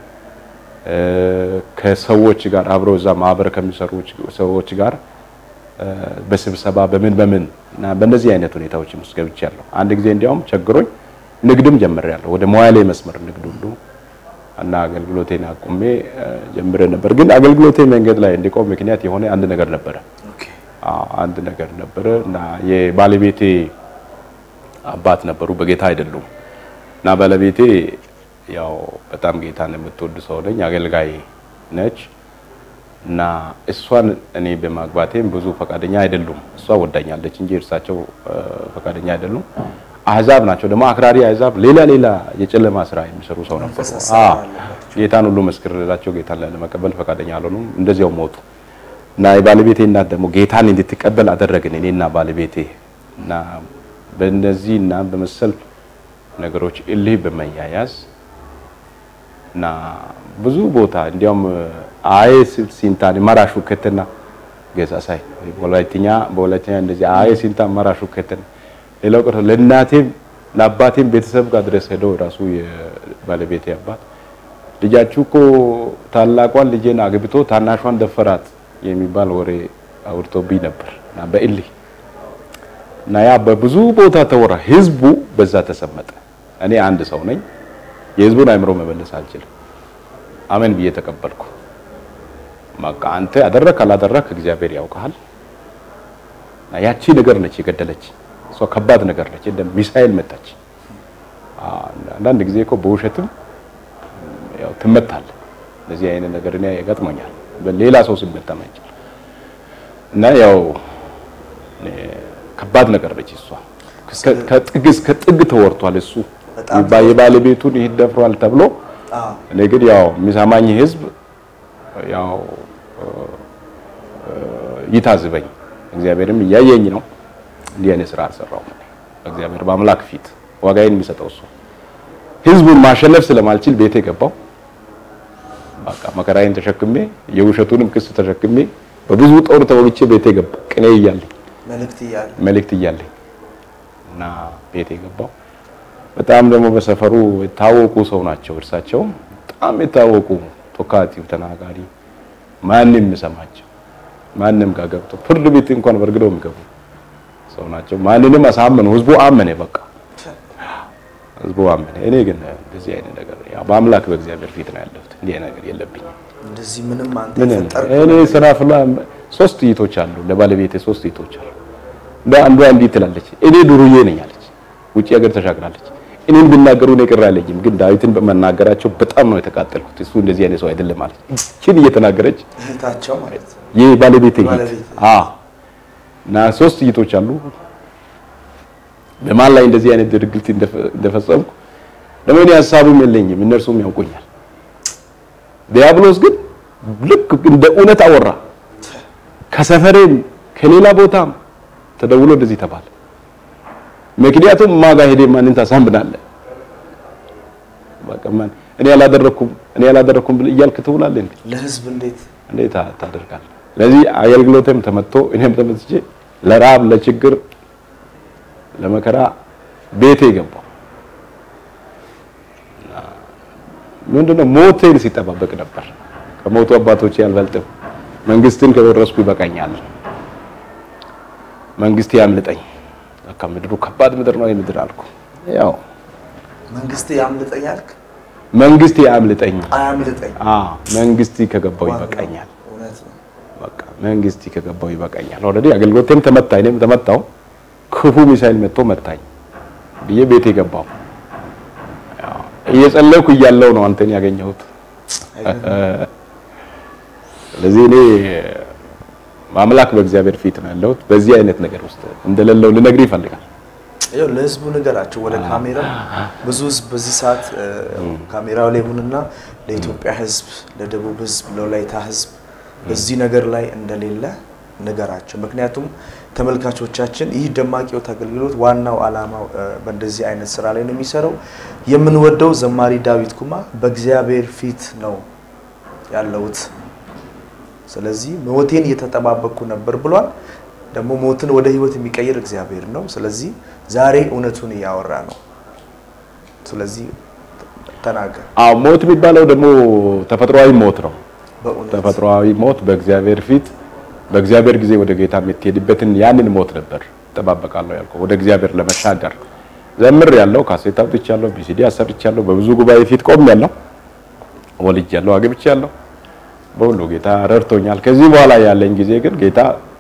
ከሰዎች ጋር አብረው እዛ ማህበር ከሚሰሩ ሰዎች ጋር በስብሰባ በምን በምን እና በእነዚህ አይነት ሁኔታዎች ውስጥ ገብቻለሁ። አንድ ጊዜ እንዲያውም ቸግሮኝ ንግድም ጀምሬያለሁ። ወደ ሞያሌ መስመር ንግድ ሁሉ እና አገልግሎቴን አቁሜ ጀምሬ ነበር። ግን አገልግሎቴ መንገድ ላይ እንዲቆም ምክንያት የሆነ አንድ ነገር ነበር። ኦኬ አዎ አንድ ነገር ነበር እና የባለቤቴ አባት ነበሩ፣ በጌታ አይደሉም እና ባለቤቴ ያው በጣም ጌታን የምትወድ ሰው ነኝ፣ አገልጋይ ነች እና እሷን እኔ በማግባቴም ብዙ ፈቃደኛ አይደሉም። እሷ ወዳኛለች እንጂ እርሳቸው ፈቃደኛ አይደሉም። አህዛብ ናቸው ደግሞ አክራሪ አህዛብ፣ ሌላ ሌላ የጨለማ ስራ የሚሰሩ ሰው ነበሩ። አዎ ጌታን ሁሉ መስክርላቸው ጌታን ለመቀበል ፈቃደኛ አልሆኑም፣ እንደዚያው ሞቱ እና የባለቤቴ እናት ደግሞ ጌታን እንድትቀበል አደረግን እኔና ባለቤቴ እና በእነዚህና በመሰል ነገሮች እልህ በመያያዝ እና ብዙ ቦታ እንዲያውም አይስ ሲንታን ማራሹ ከተና ገሳሳይ ወላይትኛ በወላይትኛ እንደዚህ አይስ ሲንታን ማራሹ ከተና ሌላው ቀር ለእናቴም ለአባቴም ቤተሰብ ጋር ድረስ ሄደው ራሱ የባለቤቴ አባት ልጃችሁ እኮ ታላቋን ልጄን አግብቶ ታናሿን ደፈራት የሚባል ወሬ አውርቶብኝ ነበር እና በእልህ እና ያ በብዙ ቦታ ተወራ። ህዝቡ በዛ ተሰመጠ። እኔ አንድ ሰው ነኝ፣ የህዝቡን አይምሮ መመለስ አልችልም። አሜን ብዬ ተቀበልኩ። ማቃ አንተ አደረክ አላደረክ እግዚአብሔር ያውቃል። እና ያቺ ነገር ነች የገደለች። እሷ ከባድ ነገር ነች፣ እንደ ሚሳኤል መጣች። አንዳንድ ጊዜ እኮ በውሸትም ያው ትመታል። ለዚህ አይነት ነገር እኔ ያጋጥመኛል፣ በሌላ ሰው ሲመታ ማይች እና ያው ከባድ ነገር ነች እሷ። ከጥግ እስከ ጥግ ተወርቷል። እሱ የባለቤቱን ይደፍሯል ተብሎ እኔ ግን ያው የሚሰማኝ ህዝብ ያው ይታዝበኝ፣ እግዚአብሔርም እያየኝ ነው። እንዲያኔ ስራ አልሰራውም። እግዚአብሔር በአምላክ ፊት ዋጋዬን የሚሰጠው እሱ። ህዝቡን ማሸነፍ ስለማልችል ቤቴ ገባው። በቃ መከራዬን ተሸክሜ የውሸቱንም ክስ ተሸክሜ በብዙ ጦር ተወግቼ ቤቴ ገባ። ቅኔ ይያለኝ መልእክት ይያለኝ መልእክት ይያለኝ እና ቤቴ ገባው። በጣም ደግሞ በሰፈሩ የታወቁ ሰው ናቸው። እርሳቸው በጣም የታወቁ ቶካቲው ተናጋሪ፣ ማንንም ሰማቸው፣ ማንንም ጋር ገብተው ፍርድ ቤት እንኳን በርግደው የሚገቡ ሰው ናቸው። ማንንም አሳመኑ። ህዝቡ አመነ። በቃ ህዝቡ አመነ። እኔ ግን እንደዚህ አይነት ነገር ያው በአምላክ በእግዚአብሔር ፊት ነው ያለሁት። እንዲህ አይነት ነገር የለብኝም። እንደዚህ ምንም አንተ ተፈጠረ። እኔ ስራፍላ ሶስት ይቶች አሉ፣ ለባለቤቴ ሶስት ይቶች አሉ። አንዷ እንዲህ ትላለች፣ እኔ ዱርዬ ነኝ አለች። ውጪ ሀገር ተሻግራለች። እኔን ቢናገሩ ነው ቅር አይለኝም፣ ግን ዳዊትን በመናገራቸው በጣም ነው የተቃጠልኩት። እሱ እንደዚህ አይነት ሰው አይደለም ማለት እቺን እየተናገረች እህታቸው ማለት ይሄ ባለቤቴ አዎ እና ሶስት እህቶች አሉ። በማን ላይ እንደዚህ አይነት ድርጊት እንደፈጸምኩ ደግሞ እኔ ሐሳቡም የለኝም፣ እነርሱም ያውቁኛል። ዲያብሎስ ግን ልክ እንደ እውነት አወራ። ከሰፈሬም ከሌላ ቦታም ተደውሎ እንደዚህ ተባለ። ምክንያቱም ማጋ ሄደ ማንን ታሳምናለህ? በቃ ማን እኔ ያላደረኩም እኔ ያላደረኩም ብለ እያልክ ትውላለህ እንዴ? ለህዝብ እንዴት እንዴት ታደርጋለህ? ስለዚህ አገልግሎትም ተመቶ እኔም ተመትቼ ለራብ ለችግር ለመከራ ቤቴ ገባው። ምንድነው ሞቴን ሲጠባበቅ ነበር። ከሞቱ አባቶቼ አልበልጥም፣ መንግስትን ከወረስኩ ይበቃኛል፣ መንግስት ያምልጠኝ። በቃ ምድሩ ከባድ ምድር ነው የምድር አልኩ። ያው መንግስት ያምልጠኝ አልክ? መንግስት ያምልጠኝ አያምልጠኝ። አዎ መንግስት ከገባው ይበቃኛል። እውነት ነው። በቃ መንግስት ከገባው ይበቃኛል። ኦልሬዲ አገልግሎቴም ተመታ፣ እኔም ተመታው። ክፉ ሚሳኤል መጥቶ መታኝ ብዬ ቤቴ ገባው። ያው እየጸለይኩ እያለሁ ነው አንተን ያገኘሁት። ስለዚህ እኔ ማምላክ በእግዚአብሔር ፊት ነው ያለሁት። በዚህ አይነት ነገር ውስጥ እንደሌለው ልነግርህ ይፈልጋል። ያው ለህዝቡ ነገራቸው ወደ ካሜራ ብዙ ህዝብ በዚህ ሰዓት ካሜራው ላይ ሆነና ለኢትዮጵያ ህዝብ፣ ለደቡብ ህዝብ፣ ለወላይታ ህዝብ በዚህ ነገር ላይ እንደሌለ ነገራቸው። ምክንያቱም ተመልካቾቻችን ይህ ደማቅ ሕይወት አገልግሎት ዋናው ዓላማው በእንደዚህ አይነት ስራ ላይ ነው የሚሰራው። የምንወደው ዘማሪ ዳዊት ኩማ በእግዚአብሔር ፊት ነው ያለውት። ስለዚህ ሞቴን እየተጠባበቅኩ ነበር ብሏል። ደግሞ ሞትን ወደ ህይወት የሚቀይር እግዚአብሔር ነው። ስለዚህ ዛሬ እውነቱን ያወራ ነው። ስለዚህ ተናገር። አዎ ሞት የሚባለው ደግሞ ተፈጥሯዊ ሞት ነው። ተፈጥሯዊ ሞት በእግዚአብሔር ፊት በእግዚአብሔር ጊዜ ወደ ጌታ የምትሄድበትን ያንን ሞት ነበር ተጠባበቃለሁ ያልኩ። ወደ እግዚአብሔር ለመሻገር ዘምር ያለው ካሴት አውጥቻለሁ፣ ቢሲዲ አሰርቻለሁ፣ በብዙ ጉባኤ ፊት ቆሜያለሁ፣ ወልጃለሁ፣ አግብቻለሁ። በሁሉ ጌታ ረድቶኛል። ከዚህ በኋላ ያለኝ ጊዜ ግን ጌታ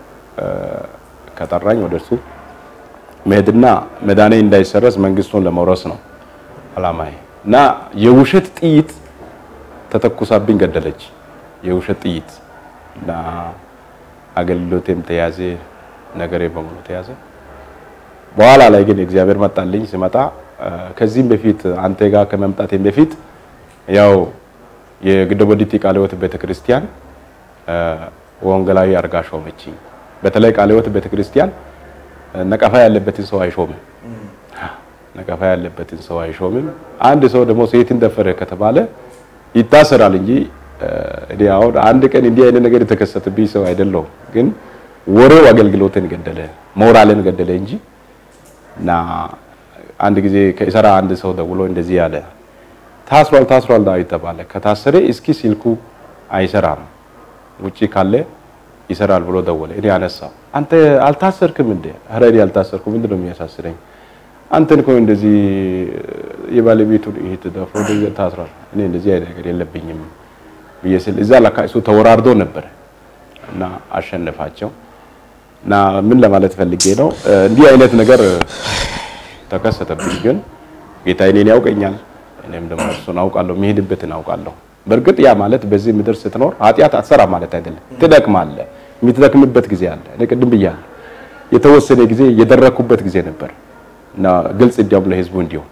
ከጠራኝ ወደሱ መሄድና መዳኔ እንዳይሰረዝ መንግስቱን ለመውረስ ነው አላማዬ። እና የውሸት ጥይት ተተኩሳብኝ ገደለች። የውሸት ጥይት እና አገልግሎቴም ተያዘ፣ ነገሬ በሙሉ ተያዘ። በኋላ ላይ ግን እግዚአብሔር መጣልኝ። ሲመጣ ከዚህም በፊት አንተ ጋር ከመምጣቴም በፊት ያው የግደቦዲቲ ቃለ ሕይወት ቤተክርስቲያን ወንጌላዊ አርጋ ሾመችኝ። በተለይ ቃለ ሕይወት ቤተክርስቲያን ነቀፋ ያለበትን ሰው አይሾምም። ነቀፋ ያለበትን ሰው አይሾምም። አንድ ሰው ደግሞ ሴትን ደፈረ ከተባለ ይታሰራል እንጂ እዲ አሁን አንድ ቀን እንዲህ አይነት ነገር የተከሰተብኝ ሰው አይደለም። ግን ወሬው አገልግሎትን ገደለ፣ ሞራልን ገደለ እንጂ እና አንድ ጊዜ ከኢሰራ አንድ ሰው ደውሎ እንደዚህ ያለ ታስሯል ታስሯል ዳዊት ተባለ። ከታሰረ እስኪ ስልኩ አይሰራም ውጪ ካለ ይሰራል ብሎ ደወለ። እኔ አነሳው። አንተ አልታሰርክም እንዴ? ኧረ እኔ አልታሰርኩም። ምንድነው የሚያሳስረኝ? አንተን እኮ እንደዚህ የባለቤቱን እህት ደፍሮ እንደዚህ ታስሯል። እኔ እንደዚህ አይነት ነገር የለብኝም ብዬስል እዛ ለካ እሱ ተወራርዶ ነበር እና አሸነፋቸው። እና ምን ለማለት ፈልጌ ነው እንዲህ አይነት ነገር ተከሰተብኝ። ግን ጌታ እኔን ያውቀኛል፣ እኔም ደግሞ እሱን አውቃለሁ፣ የሚሄድበትን አውቃለሁ። በርግጥ ያ ማለት በዚህ ምድር ስትኖር ኃጢአት አትሰራ ማለት አይደለም። ትደክማለህ፣ የምትደክምበት ጊዜ አለ። እኔ ቅድም ብያለሁ፣ የተወሰነ ጊዜ የደረኩበት ጊዜ ነበር እና ግልጽ እንዲያውም ለህዝቡ እንዲሆን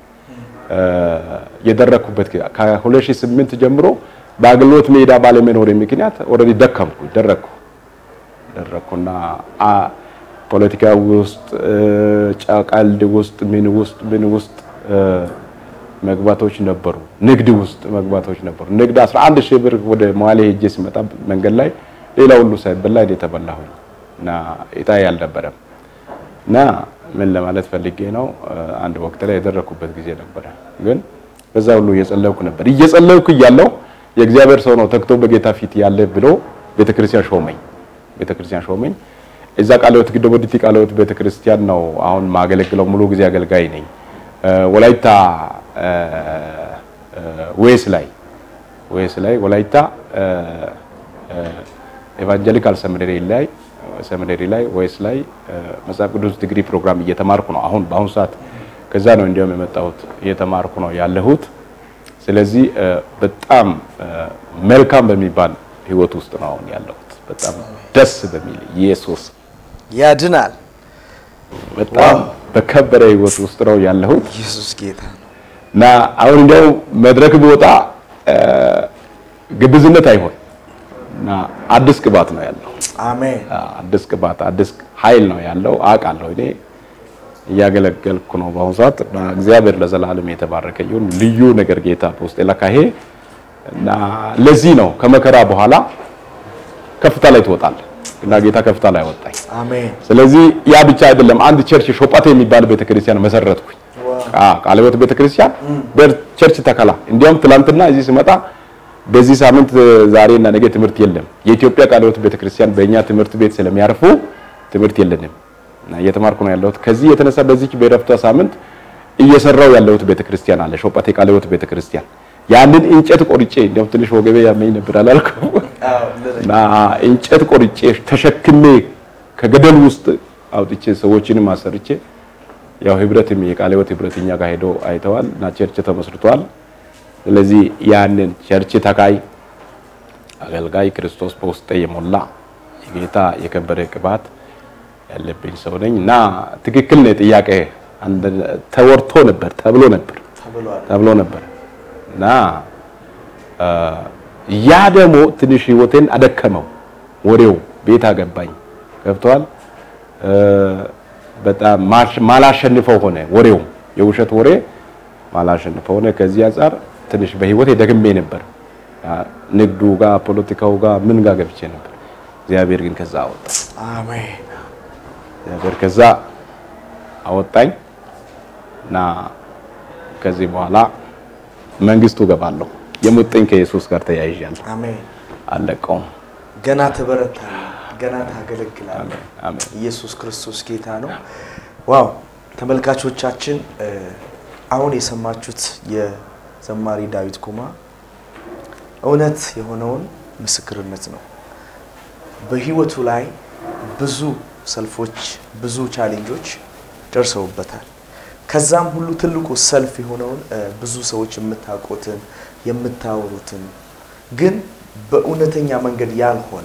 የደረኩበት ከሁለት ሺህ ስምንት ጀምሮ በአገልግሎት ሜዳ ባለመኖር ምክንያት ኦሬዲ ደከምኩ፣ ደረኩ ደረኩና ፖለቲካ ውስጥ ጫቃልድ ውስጥ ምን ውስጥ ምን ውስጥ መግባቶች ነበሩ። ንግድ ውስጥ መግባቶች ነበሩ። ንግድ አስራ አንድ ሺህ ብር ወደ መዋሌ ሄጄ ሲመጣ መንገድ ላይ ሌላ ሁሉ ሳይበላ እኔ ተበላሁኝ እና እጣዬ አልነበረም። እና ምን ለማለት ፈልጌ ነው አንድ ወቅት ላይ የደረኩበት ጊዜ ነበር። ግን በዛ ሁሉ እየጸለይኩ ነበር። እየጸለይኩ እያለሁ የእግዚአብሔር ሰው ነው ተክቶ በጌታ ፊት ያለ ብሎ ቤተክርስቲያን ሾመኝ። ቤተክርስቲያን ሾመኝ። እዛ ቃለ ሕይወት ግደቦዲቲ ቃለ ሕይወት ቤተክርስቲያን ነው አሁን ማገለግለው። ሙሉ ጊዜ አገልጋይ ነኝ። ወላይታ ወይስ ላይ ወይስ ላይ ወላይታ ኤቫንጀሊካል ሰሚናሪ ላይ ሰሚናሪ ላይ ወይስ ላይ መጽሐፍ ቅዱስ ዲግሪ ፕሮግራም እየተማርኩ ነው። አሁን በአሁን ሰዓት ከዛ ነው እንዲያውም የመጣሁት እየተማርኩ ነው ያለሁት። ስለዚህ በጣም መልካም በሚባል ህይወት ውስጥ ነው ያለሁት። በጣም ደስ በሚል ኢየሱስ ያድናል በጣም በከበረ ህይወት ውስጥ ነው ያለሁት። ኢየሱስ ጌታ ነው። እና አሁን እንደው መድረክ ቦታ ግብዝነት አይሆን እና አዲስ ቅባት ነው ያለው። አሜን። አዲስ ቅባት አዲስ ኃይል ነው ያለው። አውቃለሁ እኔ እያገለገልኩ ነው በአሁኑ ሰዓት። እግዚአብሔር ለዘላለም የተባረከ ይሁን። ልዩ ነገር ጌታ በውስጤ ለካሄ እና ለዚህ ነው ከመከራ በኋላ ከፍታ ላይ ትወጣለህ እና ጌታ ከፍታ ላይ ወጣኝ። አሜን። ስለዚህ ያ ብቻ አይደለም። አንድ ቸርች ሾጳቴ የሚባል ቤተክርስቲያን መሰረትኩኝ። አዎ ቃለ ሕይወት ቤተክርስቲያን በቸርች ተከላ። እንዲያውም ትላንትና እዚህ ስመጣ በዚህ ሳምንት ዛሬና ነገ ትምህርት የለም። የኢትዮጵያ ቃለ ሕይወት ቤተክርስቲያን በእኛ ትምህርት ቤት ስለሚያርፉ ትምህርት የለንም እና እየተማርኩ ነው ያለሁት። ከዚህ የተነሳ በዚህ በረፍቷ ሳምንት እየሰራው ያለሁት ቤተክርስቲያን አለ ሾጳቴ ቃለ ሕይወት ቤተክርስቲያን። ያንን እንጨት ቆርጬ እንደው ትንሽ ወገቤ ያመኝ ነበር አላልኩም እና እንጨት ቆርጬ ተሸክሜ ከገደል ውስጥ አውጥቼ ሰዎችንም አሰርቼ ያው ህብረትም የቃለ ሕይወት ህብረትኛ ጋር ሄዶ አይተዋል እና ቸርች ተመስርቷል። ስለዚህ ያንን ቸርች ተካይ አገልጋይ ክርስቶስ በውስጤ የሞላ የጌታ የከበረ ቅባት ያለብኝ ሰው ነኝና ትክክል ነው። ጥያቄ አንድ ተወርቶ ነበር ተብሎ ነበር ተብሎ ነበር እና ያ ደግሞ ትንሽ ህይወቴን አደከመው። ወሬው ቤት አገባኝ ገብቷል። በጣም ማላሸንፈው ሆነ ወሬው የውሸት ወሬ ማላሸንፈው ሆነ። ከዚህ አንፃር ትንሽ በህይወቴ ደግሜ ነበር። ንግዱ ጋር ፖለቲካው ጋር ምን ጋር ገብቼ ነበር። እግዚአብሔር ግን ከዛ አወጣ። አሜን። እግዚአብሔር ከዛ አወጣኝ እና ከዚህ በኋላ መንግስቱ ገባለሁ። የሙጥኝ ከኢየሱስ ጋር ተያይዣለሁ። አሜን። አለቀው። ገና ትበረታለህ፣ ገና ታገለግላለህ። አሜን። ኢየሱስ ክርስቶስ ጌታ ነው። ዋው ተመልካቾቻችን አሁን የሰማችሁት የዘማሪ ዳዊት ኩማ እውነት የሆነውን ምስክርነት ነው። በህይወቱ ላይ ብዙ ሰልፎች ብዙ ቻሌንጆች ደርሰውበታል። ከዛም ሁሉ ትልቁ ሰልፍ የሆነውን ብዙ ሰዎች የምታውቁትን የምታወሩትን ግን በእውነተኛ መንገድ ያልሆነ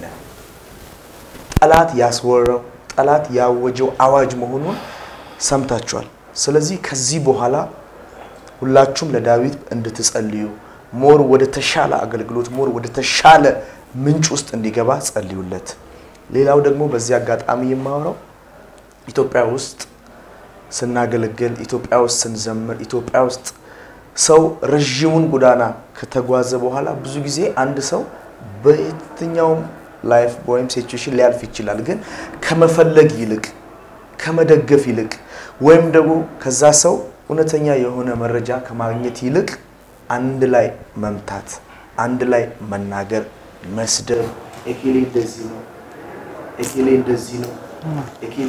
ጠላት ያስወረው ጠላት ያወጀው አዋጅ መሆኑን ሰምታችኋል። ስለዚህ ከዚህ በኋላ ሁላችሁም ለዳዊት እንድትጸልዩ ሞር ወደ ተሻለ አገልግሎት ሞር ወደ ተሻለ ምንጭ ውስጥ እንዲገባ ጸልዩለት። ሌላው ደግሞ በዚህ አጋጣሚ የማወራው ኢትዮጵያ ውስጥ ስናገለግል ኢትዮጵያ ውስጥ ስንዘምር ኢትዮጵያ ውስጥ ሰው ረጅሙን ጎዳና ከተጓዘ በኋላ ብዙ ጊዜ አንድ ሰው በየትኛው ላይፍ ወይም ሲቹዌሽን ሊያልፍ ይችላል። ግን ከመፈለግ ይልቅ ከመደገፍ ይልቅ ወይም ደግሞ ከዛ ሰው እውነተኛ የሆነ መረጃ ከማግኘት ይልቅ አንድ ላይ መምታት አንድ ላይ መናገር መስደብ እኪሌ እንደዚህ ነው እኪሌ እንደዚህ ነው እኪሌ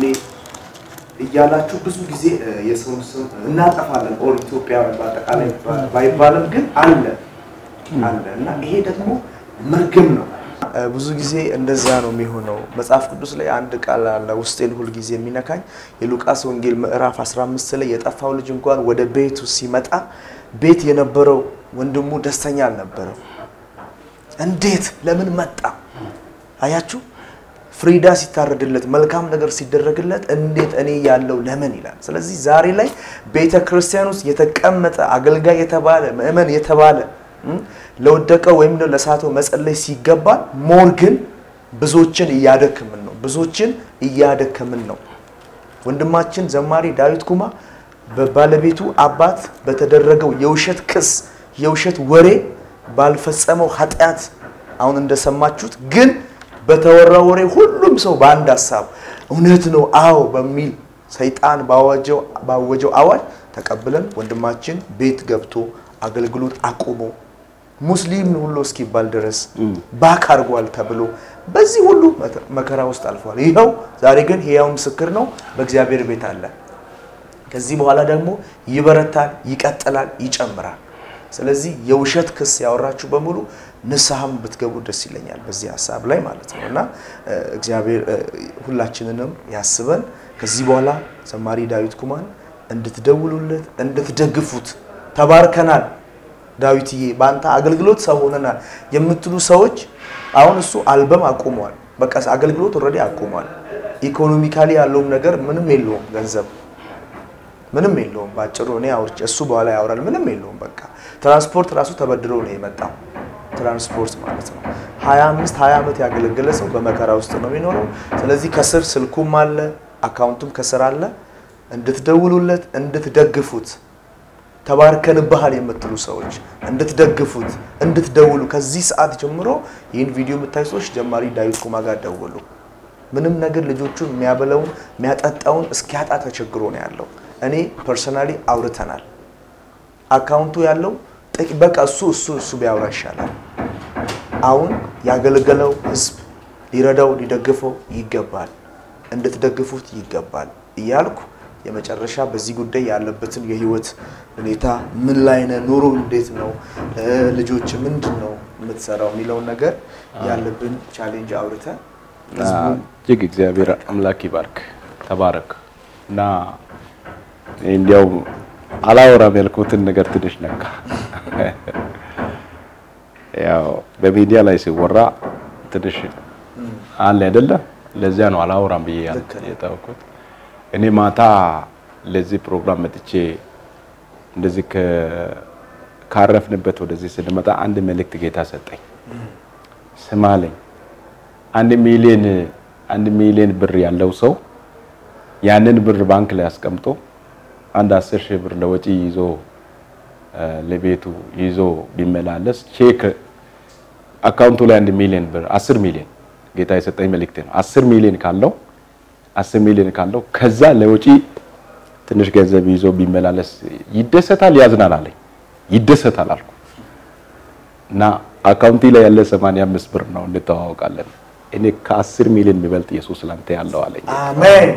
እያላችሁ ብዙ ጊዜ የሰውን ስም እናጠፋለን። ኦል ኢትዮጵያ በአጠቃላይ ባይባልም ግን አለ አለ እና ይሄ ደግሞ መርገም ነው። ብዙ ጊዜ እንደዛ ነው የሚሆነው። መጽሐፍ ቅዱስ ላይ አንድ ቃል አለ ውስጤን ሁሉ ጊዜ የሚነካኝ የሉቃስ ወንጌል ምዕራፍ አስራ አምስት ላይ የጠፋው ልጅ እንኳን ወደ ቤቱ ሲመጣ ቤት የነበረው ወንድሙ ደስተኛ አልነበረም። እንዴት ለምን መጣ? አያችሁ ፍሪዳ ሲታረድለት መልካም ነገር ሲደረግለት እንዴት እኔ ያለው ለምን ይላል። ስለዚህ ዛሬ ላይ ቤተክርስቲያን ውስጥ የተቀመጠ አገልጋይ የተባለ ምእመን የተባለ ለወደቀው ወይም ለሳተው መጸለይ ሲገባ ሞር ግን ብዙዎችን እያደከምን ነው ብዙዎችን እያደከምን ነው። ወንድማችን ዘማሪ ዳዊት ኩማ በባለቤቱ አባት በተደረገው የውሸት ክስ የውሸት ወሬ ባልፈጸመው ኃጢያት አሁን እንደሰማችሁት ግን በተወራው ወሬ ሁሉም ሰው በአንድ ሐሳብ እውነት ነው አዎ በሚል ሰይጣን ባወጀው ባወጀው አዋጅ ተቀበለን ወንድማችን ቤት ገብቶ አገልግሎት አቆሞ ሙስሊም ሁሉ እስኪባል ድረስ ባካርጓል ተብሎ በዚህ ሁሉ መከራ ውስጥ አልፏል። ይሄው ዛሬ ግን ሕያው ምስክር ነው በእግዚአብሔር ቤት አለ። ከዚህ በኋላ ደግሞ ይበረታል ይቀጥላል ይጨምራል። ስለዚህ የውሸት ክስ ያወራችሁ በሙሉ ንስሐም ብትገቡ ደስ ይለኛል በዚህ ሐሳብ ላይ ማለት ነውና እግዚአብሔር ሁላችንንም ያስበን። ከዚህ በኋላ ዘማሪ ዳዊት ኩማን እንድትደውሉለት እንድትደግፉት ተባርከናል ዳዊትዬ ባንተ አገልግሎት ሰው ሆነናል የምትሉ ሰዎች አሁን እሱ አልበም አቆሟል በቃ አገልግሎት ኦሬዲ አቆሟል ኢኮኖሚካሊ ያለው ነገር ምንም የለውም ገንዘብ ምንም የለውም ባጭሩ እኔ አውርቼ እሱ በኋላ ያወራል ምንም የለውም በቃ ትራንስፖርት ራሱ ተበድሮ ነው የመጣው ትራንስፖርት ማለት ነው ሃያ አምስት ሃያ አመት ያገለገለ ሰው በመከራ ውስጥ ነው የሚኖረው ስለዚህ ከስር ስልኩም አለ አካውንቱም ከስር አለ እንድትደውሉለት እንድትደግፉት ተባርከንብሃል የምትሉ ሰዎች እንድትደግፉት እንድትደውሉ ከዚህ ሰዓት ጀምሮ ይሄን ቪዲዮ የምታዩ ሰዎች ጀማሪ ዳዊት ኩማ ጋር ደውሉ ምንም ነገር ልጆቹን የሚያበለውን የሚያጠጣውን እስኪያጣ ተቸግሮ ነው ያለው እኔ ፐርሰናሊ አውርተናል አካውንቱ ያለው በቃ እሱ እሱ እሱ ቢያወራ ይሻላል አሁን ያገለገለው ህዝብ ሊረዳው ሊደግፈው ይገባል እንድትደግፉት ይገባል እያልኩ የመጨረሻ በዚህ ጉዳይ ያለበትን የህይወት ሁኔታ ምን ላይ ነው ኑሮ እንዴት ነው ልጆች ምንድነው የምትሰራው የሚለው ነገር ያለብን ቻሌንጅ አውርተ እጅግ እግዚአብሔር አምላክ ይባርክ ተባረክ እና እንዲያው አላወራም ያልኩትን ነገር ትንሽ ነካ ያው በሚዲያ ላይ ሲወራ ትንሽ አለ አይደለ ለዚያ ነው አላወራም ብዬ ያልኩት እኔ ማታ ለዚህ ፕሮግራም መጥቼ እንደዚህ ካረፍንበት ወደዚህ ስንመጣ አንድ መልእክት ጌታ ሰጠኝ ስማለኝ አንድ ሚሊዮን አንድ ሚሊዮን ብር ያለው ሰው ያንን ብር ባንክ ላይ አስቀምጦ አንድ አስር ሺህ ብር ለወጪ ይዞ ለቤቱ ይዞ ቢመላለስ ቼክ አካውንቱ ላይ አንድ ሚሊዮን ብር አስር ሚሊዮን ጌታ የሰጠኝ መልእክት ነው አስር ሚሊዮን ካለው አስር ሚሊዮን ካለው ከዛ ለወጪ ትንሽ ገንዘብ ይዞ ቢመላለስ ይደሰታል ያዝናል አለኝ ይደሰታል አልኩ እና አካውንቴ ላይ ያለ ሰማንያ አምስት ብር ነው እንተዋወቃለን እኔ ከ10 ሚሊዮን የሚበልጥ ኢየሱስ ላንተ ያለው አለኝ አሜን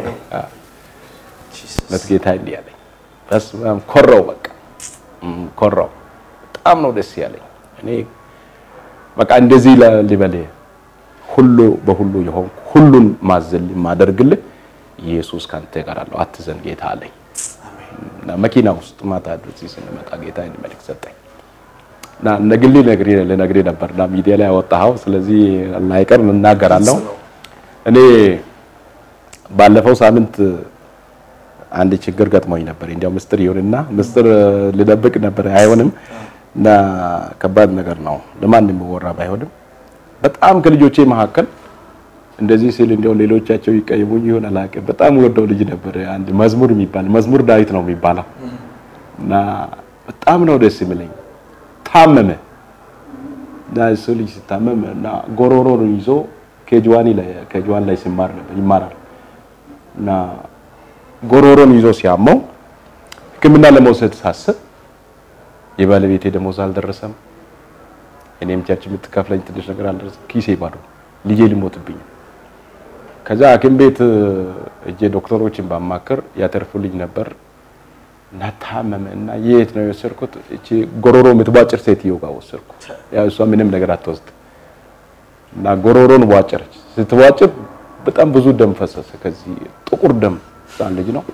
ለጌታ እንዲህ አለኝ በስመ ኮራው በቃ ኮራው በጣም ነው ደስ ያለኝ እኔ በቃ እንደዚህ ሊበል ሁሉ በሁሉ ይሆን ሁሉን ማዘል ማደርግልህ ኢየሱስ ካንተ ጋር አለው አትዘን ጌታ አለኝ እና መኪና ውስጥ ማታ ድረስ ሲነመጣ ጌታ እንደ መልእክት ሰጠኝ እና ነግሊ ነግሪ ለነግሪ ነበርና ሚዲያ ላይ አወጣው ስለዚህ ላይቀር እናገራለሁ እኔ ባለፈው ሳምንት አንድ ችግር ገጥሞኝ ነበር እንዲያው ምስጥር ይሆንና ምስጥር ልደብቅ ነበር አይሆንም እና ከባድ ነገር ነው ለማንም ወራ ባይሆንም በጣም ከልጆቼ መካከል እንደዚህ ሲል እንደው ሌሎቻቸው ይቀይሙኝ ይሆን አላቀ በጣም ወደው ልጅ ነበር አንድ መዝሙር የሚባል መዝሙር ዳዊት ነው የሚባለው እና በጣም ነው ደስ የሚለኝ ታመመ ዳይስ ልጅ ታመመ እና ጎሮሮን ይዞ ከጅዋኒ ላይ ከጅዋን ላይ ሲማር ነበር ይማራል እና ጎሮሮን ይዞ ሲያመው ሕክምና ለመውሰድ ሳስብ የባለቤቴ ደሞዝ አልደረሰም እኔም ቸርች የምትከፍለኝ ትንሽ ነገር አልደረሰም ኪሴ ባዶ ልጄ ሊሞትብኝ ከዛ ሐኪም ቤት እጄ ዶክተሮችን ባማከር ያተርፉልኝ ነበር እና ታመመ እና የት ነው የወሰድኩት እቺ ጎሮሮ የምትባጭር ሴትዮ ጋር ወሰድኩ ያው እሷ ምንም ነገር አትወስድ እና ጎሮሮን ዋጨረች ስትዋጭር በጣም ብዙ ደም ፈሰሰ ከዚህ ጥቁር ደም ሳን ልጅ ነው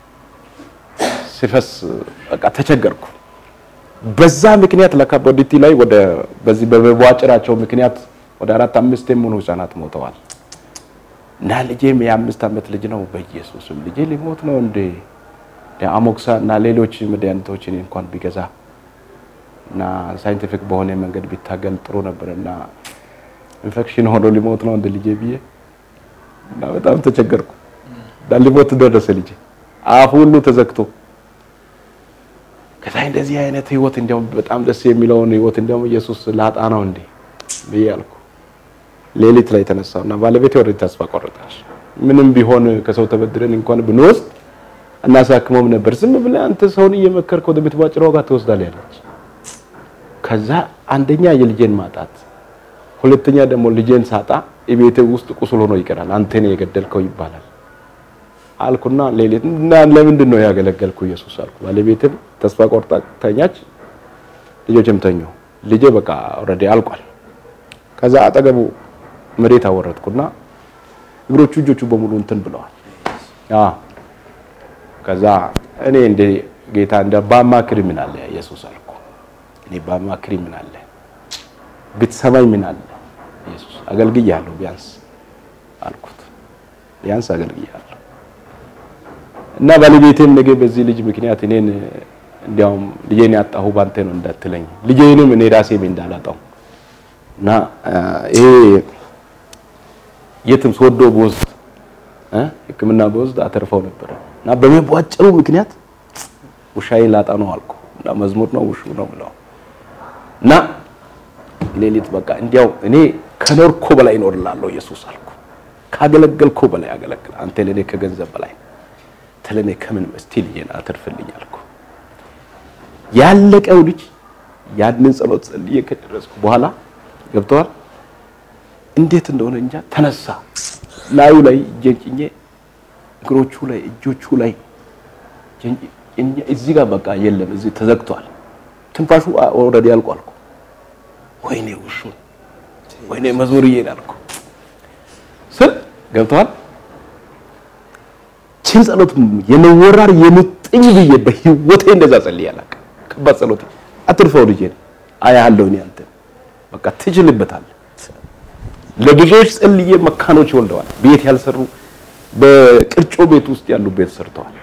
ሲፈስ በቃ ተቸገርኩ በዛ ምክንያት ለካቦዲቲ ላይ ወደ በዚህ በዋጨራቸው ምክንያት ወደ አራት አምስት የሞኑ ህፃናት ሞተዋል እና ልጄም የአምስት አመት ልጅ ነው በኢየሱስም ልጄ ሊሞት ነው እንዴ አሞክሳ እና ሌሎች መድኃኒቶችን እንኳን ቢገዛ እና ሳይንቲፊክ በሆነ መንገድ ቢታገል ጥሩ ነበርና ኢንፌክሽን ሆኖ ሊሞት ነው እንደ ልጄ ቢዬ እና በጣም ተቸገርኩ ዳሊሞት ደረሰ ልጄ አፉ ሁሉ ተዘግቶ ከዛ እንደዚህ አይነት ህይወት እንደው በጣም ደስ የሚለው ህይወት እንደው ኢየሱስ ላጣ ነው እንዴ በያልኩ ሌሊት ላይ ተነሳውና ባለቤቴ ወደ ተስፋ ቆረጠች ምንም ቢሆን ከሰው ተበድረን እንኳን ብንወስድ እናሳክመም ነበር ዝም ብለ አንተ ሰውን እየመከርከው ወደ ቤት ባጭራው ጋር ተወስዳለህ ያለች ከዛ አንደኛ የልጄን ማጣት ሁለተኛ ደግሞ ልጄን ሳጣ እቤቴ ውስጥ ቁስል ሆኖ ይቀራል አንተ ነህ የገደልከው ይባላል አልኩና ሌሊት እና ለምንድን ነው ያገለገልኩ ኢየሱስ አልኩ ባለቤቴም ተስፋ ቆርጣ ተኛች ልጆችም ተኙ ልጄ በቃ ኦሬዲ አልቋል ከዛ አጠገቡ መሬት አወረድኩና እግሮቹ እጆቹ በሙሉ እንትን ብለዋል አ ከዛ እኔ እንደ ጌታ እንደ ባማክር ምን አለ ኢየሱስ አልኩ እኔ ባማክር ምን አለ ብትሰማኝ ምን አለ ኢየሱስ አገልግያለሁ ቢያንስ አልኩት ቢያንስ አገልግያለሁ እና ባለቤቴም ነገ በዚህ ልጅ ምክንያት እኔን እንዲያውም ልጄን ያጣሁ ባንተ ነው እንዳትለኝ ልጄንም እኔ ራሴም እንዳላጣው እና ይሄ የትም ሶዶ ቦስት እ ህክምና ቦስት አተርፈው ነበር እና በመቧጨሩ ምክንያት ውሻዬ ላጣ ነው አልኩ እና መዝሙር ነው ውሹ ነው ብለው እና ሌሊት በቃ እንዲያው እኔ ከኖርኩ በላይ ኖርላለሁ ኢየሱስ አልኩ ካገለገልኩ በላይ አገለግል አንተ ለኔ ከገንዘብ በላይ ተለኔ ከምን መስቲል የና አተርፈልኝ አልኩ ያለቀው ልጅ ያድንን ጸሎት ጸልዬ ከደረስኩ በኋላ ገብቷል እንዴት እንደሆነ እንጃ ተነሳ ላዩ ላይ ጀንጭኜ እግሮቹ ላይ እጆቹ ላይ ጀንጭኜ እዚህ ጋር በቃ የለም እዚህ ተዘግቷል ትንፋሹ ኦሬዲ አልቋል ወይኔ ውሹ ወይኔ መዝሙር ይላልኩ ስል ገብቷል ችን ጸሎት የነወራር የምጥኝ ብዬ በህይወቴ እንደዛ ጸልያለሁ ከባድ ጸሎት አትርፈው ልጄ አያለሁ እኔ አንተ በቃ ትችልበታል ለብዙዎች ጸልዬ መካኖች ወልደዋል ቤት ያልሰሩ በቅርጮ ቤት ውስጥ ያሉ ቤት ሰርተዋል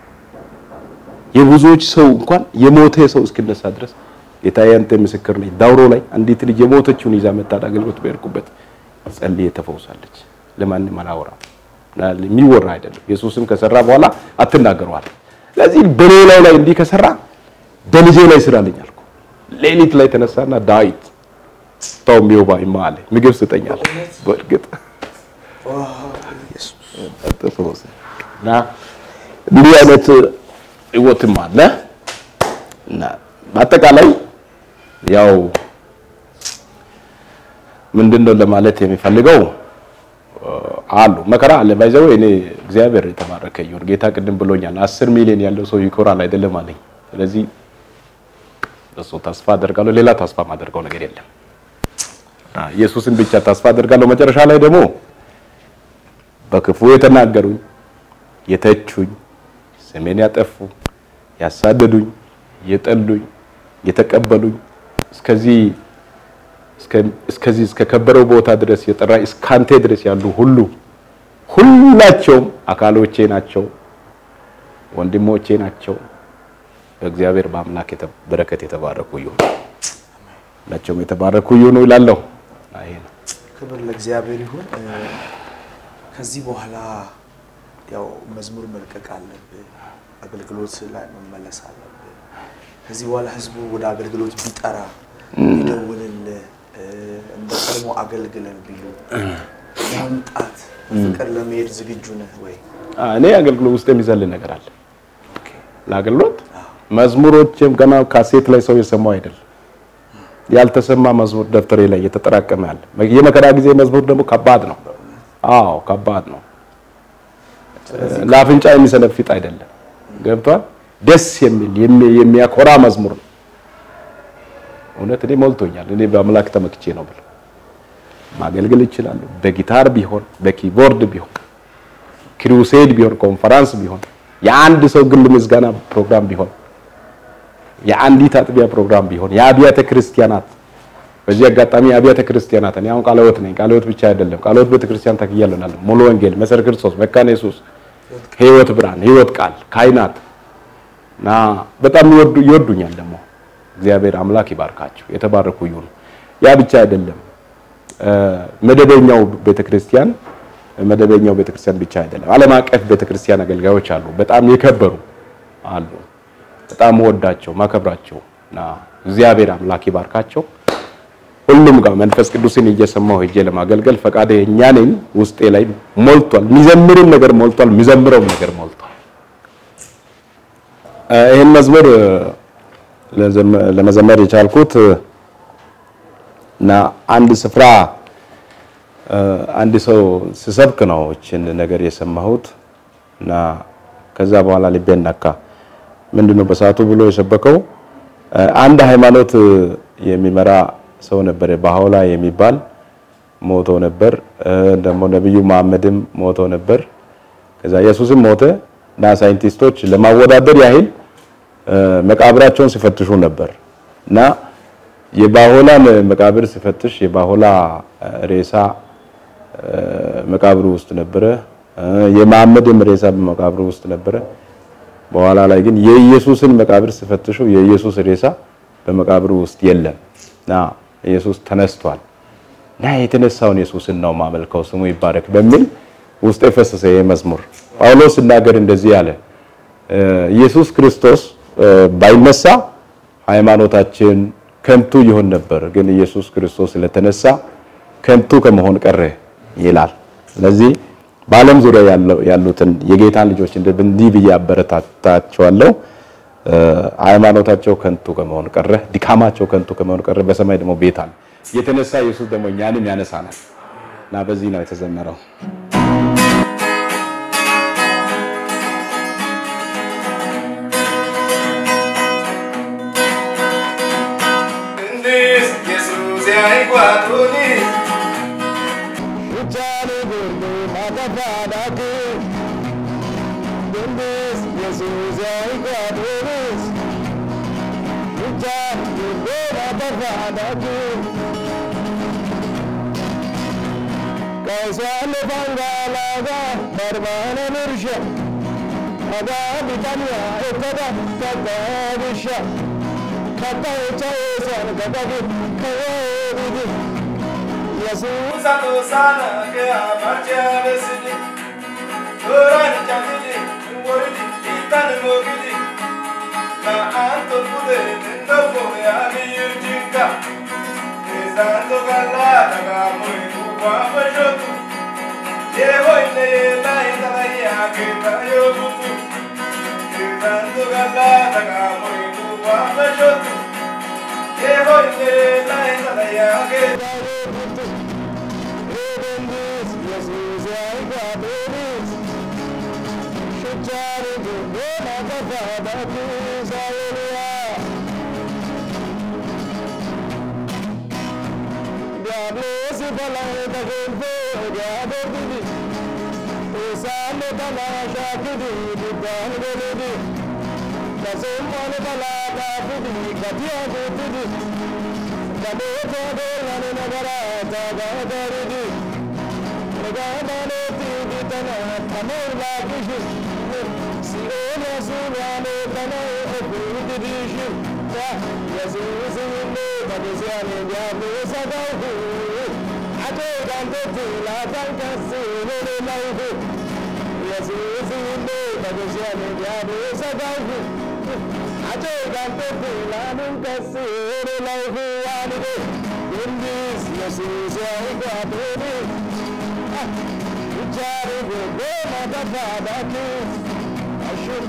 የብዙዎች ሰው እንኳን የሞተ ሰው እስኪነሳ ድረስ ጌታዬ አንተ ምስክር ነኝ ዳውሮ ላይ አንዲት ልጅ የሞተችውን ይዛ መጣ አገልግሎት በርኩበት ጸልዬ ተፈውሳለች ለማንም አላወራም የሚወራ አይደለም ኢየሱስም ከሰራ በኋላ አትናገሩዋል ስለዚህ በሌላው ላይ እንዲህ ከሰራ በልጄ ላይ ስራልኝ አልኩ ሌሊት ላይ ተነሳና ዳዊት ታው ሚውባ ይማለ ምግብ ስጠኛል በርግጥ ኢየሱስ አጥቶስ ና እንዲህ አይነት ህይወትም አለ እና በአጠቃላይ ያው ምንድነው ለማለት የሚፈልገው አሉ መከራ አለ ባይዘው እኔ እግዚአብሔር የተባረከ ይሁን ጌታ ቅድም ብሎኛል አስር ሚሊዮን ያለው ሰው ይኮራል አይደለም አለኝ ስለዚህ በሱ ተስፋ አደርጋለሁ ሌላ ተስፋ ማደርገው ነገር የለም ኢየሱስን ብቻ ተስፋ አደርጋለሁ መጨረሻ ላይ ደግሞ በክፉ የተናገሩኝ የተቹኝ ስሜን ያጠፉ ያሳደዱኝ የጠሉኝ የተቀበሉኝ እስከዚህ እስከዚህ እስከ ከበረው ቦታ ድረስ የጠራ እስካንተ ድረስ ያሉ ሁሉ ሁላቸውም አካሎቼ ናቸው ወንድሞቼ ናቸው በእግዚአብሔር በአምላክ የተበረከት የተባረኩ ይሁን ለቸው የተባረኩ ይሁን ይላልው አይሄን ክብር ለእግዚአብሔር ይሁን ከዚህ በኋላ ያው መዝሙር መልቀቅ አለብህ አገልግሎት ላይ መመለስ አለብህ ከዚህ በኋላ ህዝቡ ወደ አገልግሎት ቢጠራ ይደውልልህ እንደ ቀድሞ አገልግለን ቢሉ ያምጣት ፍቅር ለመሄድ ዝግጁ ነህ ወይ እኔ አገልግሎት ውስጥ የሚዘል ነገር አለ ለአገልግሎት መዝሙሮችም ገና ካሴት ላይ ሰው የሰማው አይደል ያልተሰማ መዝሙር ደፍተሬ ላይ የተጠራቀመ አለ የመከራ ጊዜ መዝሙር ደግሞ ከባድ ነው አዎ ከባድ ነው ላፍንጫ የሚሰነፍጥ አይደለም ገብቷል ደስ የሚል የሚያኮራ መዝሙር ነው እውነት እኔ ሞልቶኛል እኔ በአምላክ ተመክቼ ነው ብለ ማገልገል ይችላል በጊታር ቢሆን በኪቦርድ ቢሆን ክሩሴድ ቢሆን ኮንፈረንስ ቢሆን የአንድ ሰው ግል ምስጋና ፕሮግራም ቢሆን የአንዲት አጥቢያ ፕሮግራም ቢሆን የአብያተ ክርስቲያናት በዚህ አጋጣሚ የአብያተ ክርስቲያናት እኔ አሁን ቃልዎት ነኝ ቃልዎት ብቻ አይደለም ቃልዎት ቤተክርስቲያን ተከያለናል ሙሉ ወንጌል መሰረት ክርስቶስ መካነ ኢየሱስ ህይወት ብርሃን ህይወት ቃል ካይናት ና በጣም ይወዱ ይወዱኛል ደግሞ እግዚአብሔር አምላክ ይባርካቸው የተባረኩ ይሁን ያ ብቻ አይደለም መደበኛው ቤተክርስቲያን መደበኛው ቤተክርስቲያን ብቻ አይደለም ዓለም አቀፍ ቤተክርስቲያን አገልጋዮች አሉ በጣም የከበሩ አሉ በጣም ወዳቸው ማከብራቸውና እግዚአብሔር አምላክ ይባርካቸው ሁሉም ጋር መንፈስ ቅዱስን እየሰማው ሄጄ ለማገልገል ፈቃደኛ ነኝ ውስጤ ላይ ሞልቷል ሚዘምርም ነገር ሞልቷል ሚዘምረው ነገር ሞልቷል ይሄን መዝሙር ለመዘመር የቻልኩት እና አንድ ስፍራ አንድ ሰው ሲሰብክ ነው እቺን ነገር የሰማሁት እና ከዛ በኋላ ልቤን ነካ ምንድነው በሳቱ ብሎ የሰበከው አንድ ሃይማኖት የሚመራ ሰው ነበር ባሆላ የሚባል ሞቶ ነበር ደግሞ ነብዩ መሐመድም ሞቶ ነበር ከዛ ኢየሱስም ሞተ እና ሳይንቲስቶች ለማወዳደር ያህል መቃብራቸውን ሲፈትሹ ነበር እና የባሆላን መቃብር ሲፈትሽ የባሆላ ሬሳ መቃብሩ ውስጥ ነበረ የመሐመድም ሬሳ መቃብሩ ውስጥ ነበረ በኋላ ላይ ግን የኢየሱስን መቃብር ሲፈትሹ የኢየሱስ ሬሳ በመቃብሩ ውስጥ የለም እና ኢየሱስ ተነስቷል እና የተነሳውን ኢየሱስን ነው ማመልከው ስሙ ይባረክ በሚል ውስጥ የፈሰሰ የመዝሙር ጳውሎስ ሲናገር እንደዚህ ያለ ኢየሱስ ክርስቶስ ባይነሳ ሃይማኖታችን ከንቱ ይሆን ነበር ግን ኢየሱስ ክርስቶስ ስለተነሳ ከንቱ ከመሆን ቀረ ይላል ስለዚህ በዓለም ዙሪያ ያሉትን የጌታን ልጆች እንዲህ በያበረታታቸዋለሁ ሃይማኖታቸው ከንቱ ከመሆን ቀረ ድካማቸው ከንቱ ከመሆን ቀረ በሰማይ ደግሞ ቤት አለ የተነሳ ኢየሱስ ደግሞ እኛንም ያነሳናል እና በዚህ ነው የተዘመረው እንዴስ ኢየሱስ ያይቋቱኒ ቻለ ጎሎ ማተፋዳክ እንዴስ ኢየሱስ ያይቋቱኒ ቻለ ጎሎ ማተፋዳክ ከሰለ ባንጋላጋ በርባነ ምርሻ አዳ ቢታንያ እተዳ ተዳብሻ ከታይቻይሳን ከዳጊ ከወዲዲ ኢየሱስ ሳቶሳና ከአማቻበስዲ ቶራን ቻትዲ ወርዲ ኢታን ሞግዲ ማአንቶ ፑደ እንደፎ ያሚርጂካ Santo galla daga moitu kwa fashotu ye hoine la ina ya ke ta yo butu Santo galla daga moitu kwa fashotu ye hoine la ina ya ke ta yo butu Jesus ay gaberis shutare go na da da ku sayya Diablos balay da gelbo gabedi Usale bala shakidi didan geledi Kasumale bala gabedi katiya gedi Kabo kabo lane nagara da gabedi Nagamane tidi tana tamula kishi Siona sunane tana okudi dishi Jesus ille badisiane diablos agahu Ate gante la tanka sile laihu Jesus ille badisiane diablos agahu Ate gante la tanka sile laihu anige Indis Jesus ay gabebi Uchare go go mata pada ki ashur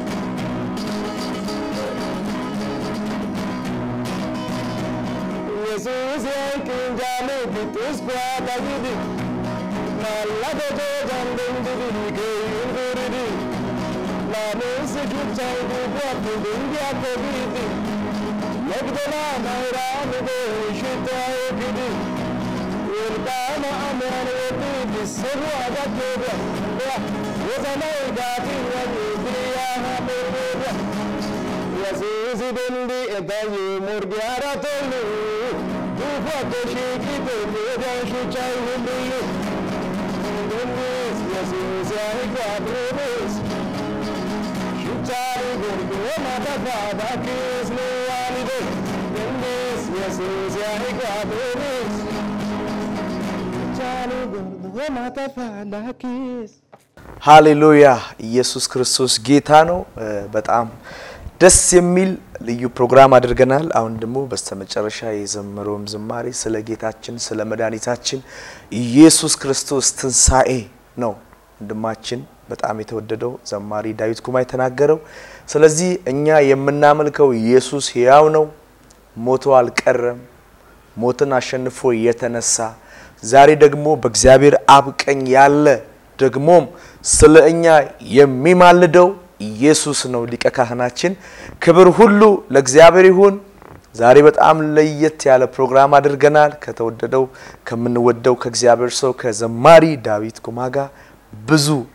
Jesus ay kinjale bitus kwa dagidi Malade jo jandin didi ke induridi La nese kipchai du kwa pudingia kobidi Yagdala naira nude shita ekidi Irkana amane didi sebu agakobya Yezanai gati wadi kriya habebya Jesus bindi edayu murgyara tolu Ufa shiki tolu dashu chai hundiyu Indis Jesus ay gabris Shuchari gurgu mata fada kisni walide Indis Jesus ay gabris Shuchari gurgu mata fada kis ሃሌሉያ ኢየሱስ ክርስቶስ ጌታ ነው በጣም ደስ የሚል ልዩ ፕሮግራም አድርገናል አሁን ደግሞ በስተመጨረሻ የዘመረውም ዝማሬ ስለ ጌታችን ስለ መድኃኒታችን ኢየሱስ ክርስቶስ ትንሳኤ ነው ወንድማችን በጣም የተወደደው ዘማሪ ዳዊት ኩማ የተናገረው ስለዚህ እኛ የምናመልከው ኢየሱስ ሕያው ነው ሞቶ አልቀረም ሞትን አሸንፎ የተነሳ ዛሬ ደግሞ በእግዚአብሔር አብ ቀኝ ያለ ደግሞም ስለኛ የሚማልደው ኢየሱስ ነው ሊቀ ካህናችን ክብር ሁሉ ለእግዚአብሔር ይሁን ዛሬ በጣም ለየት ያለ ፕሮግራም አድርገናል ከተወደደው ከምንወደው ከእግዚአብሔር ሰው ከዘማሪ ዳዊት ኩማ ጋር ብዙ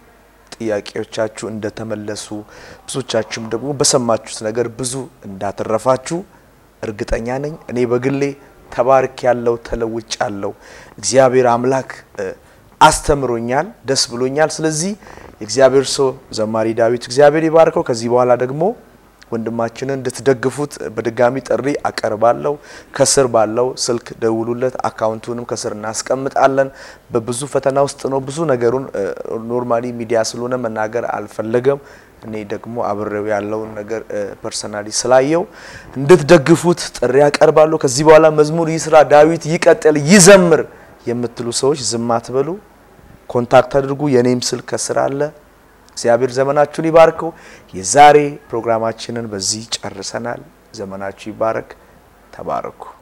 ጥያቄዎቻችሁ እንደተመለሱ ብዙዎቻችሁም ደግሞ በሰማችሁት ነገር ብዙ እንዳተረፋችሁ እርግጠኛ ነኝ እኔ በግሌ ተባርክ ያለው ተለውጭ ያለው እግዚአብሔር አምላክ አስተምሮኛል ደስ ብሎኛል ስለዚህ እግዚአብሔር ሰው ዘማሪ ዳዊት እግዚአብሔር ይባርከው ከዚህ በኋላ ደግሞ ወንድማችንን እንድትደግፉት በድጋሚ ጥሪ አቀርባለሁ ከስር ባለው ስልክ ደውሉለት አካውንቱንም ከስር እናስቀምጣለን በብዙ ፈተና ውስጥ ነው ብዙ ነገሩን ኖርማሊ ሚዲያ ስለሆነ መናገር አልፈለገም እኔ ደግሞ አብሬው ያለው ነገር ፐርሰናሊ ስላየው እንድትደግፉት ጥሪ አቀርባለሁ ከዚህ በኋላ መዝሙር ይስራ ዳዊት ይቀጥል ይዘምር የምትሉ ሰዎች ዝም አትበሉ ኮንታክት አድርጉ የኔም ስልክ ከስር አለ እግዚአብሔር ዘመናችሁን ይባርከው የዛሬ ፕሮግራማችንን በዚህ ጨርሰናል ዘመናችሁ ይባረክ ተባረኩ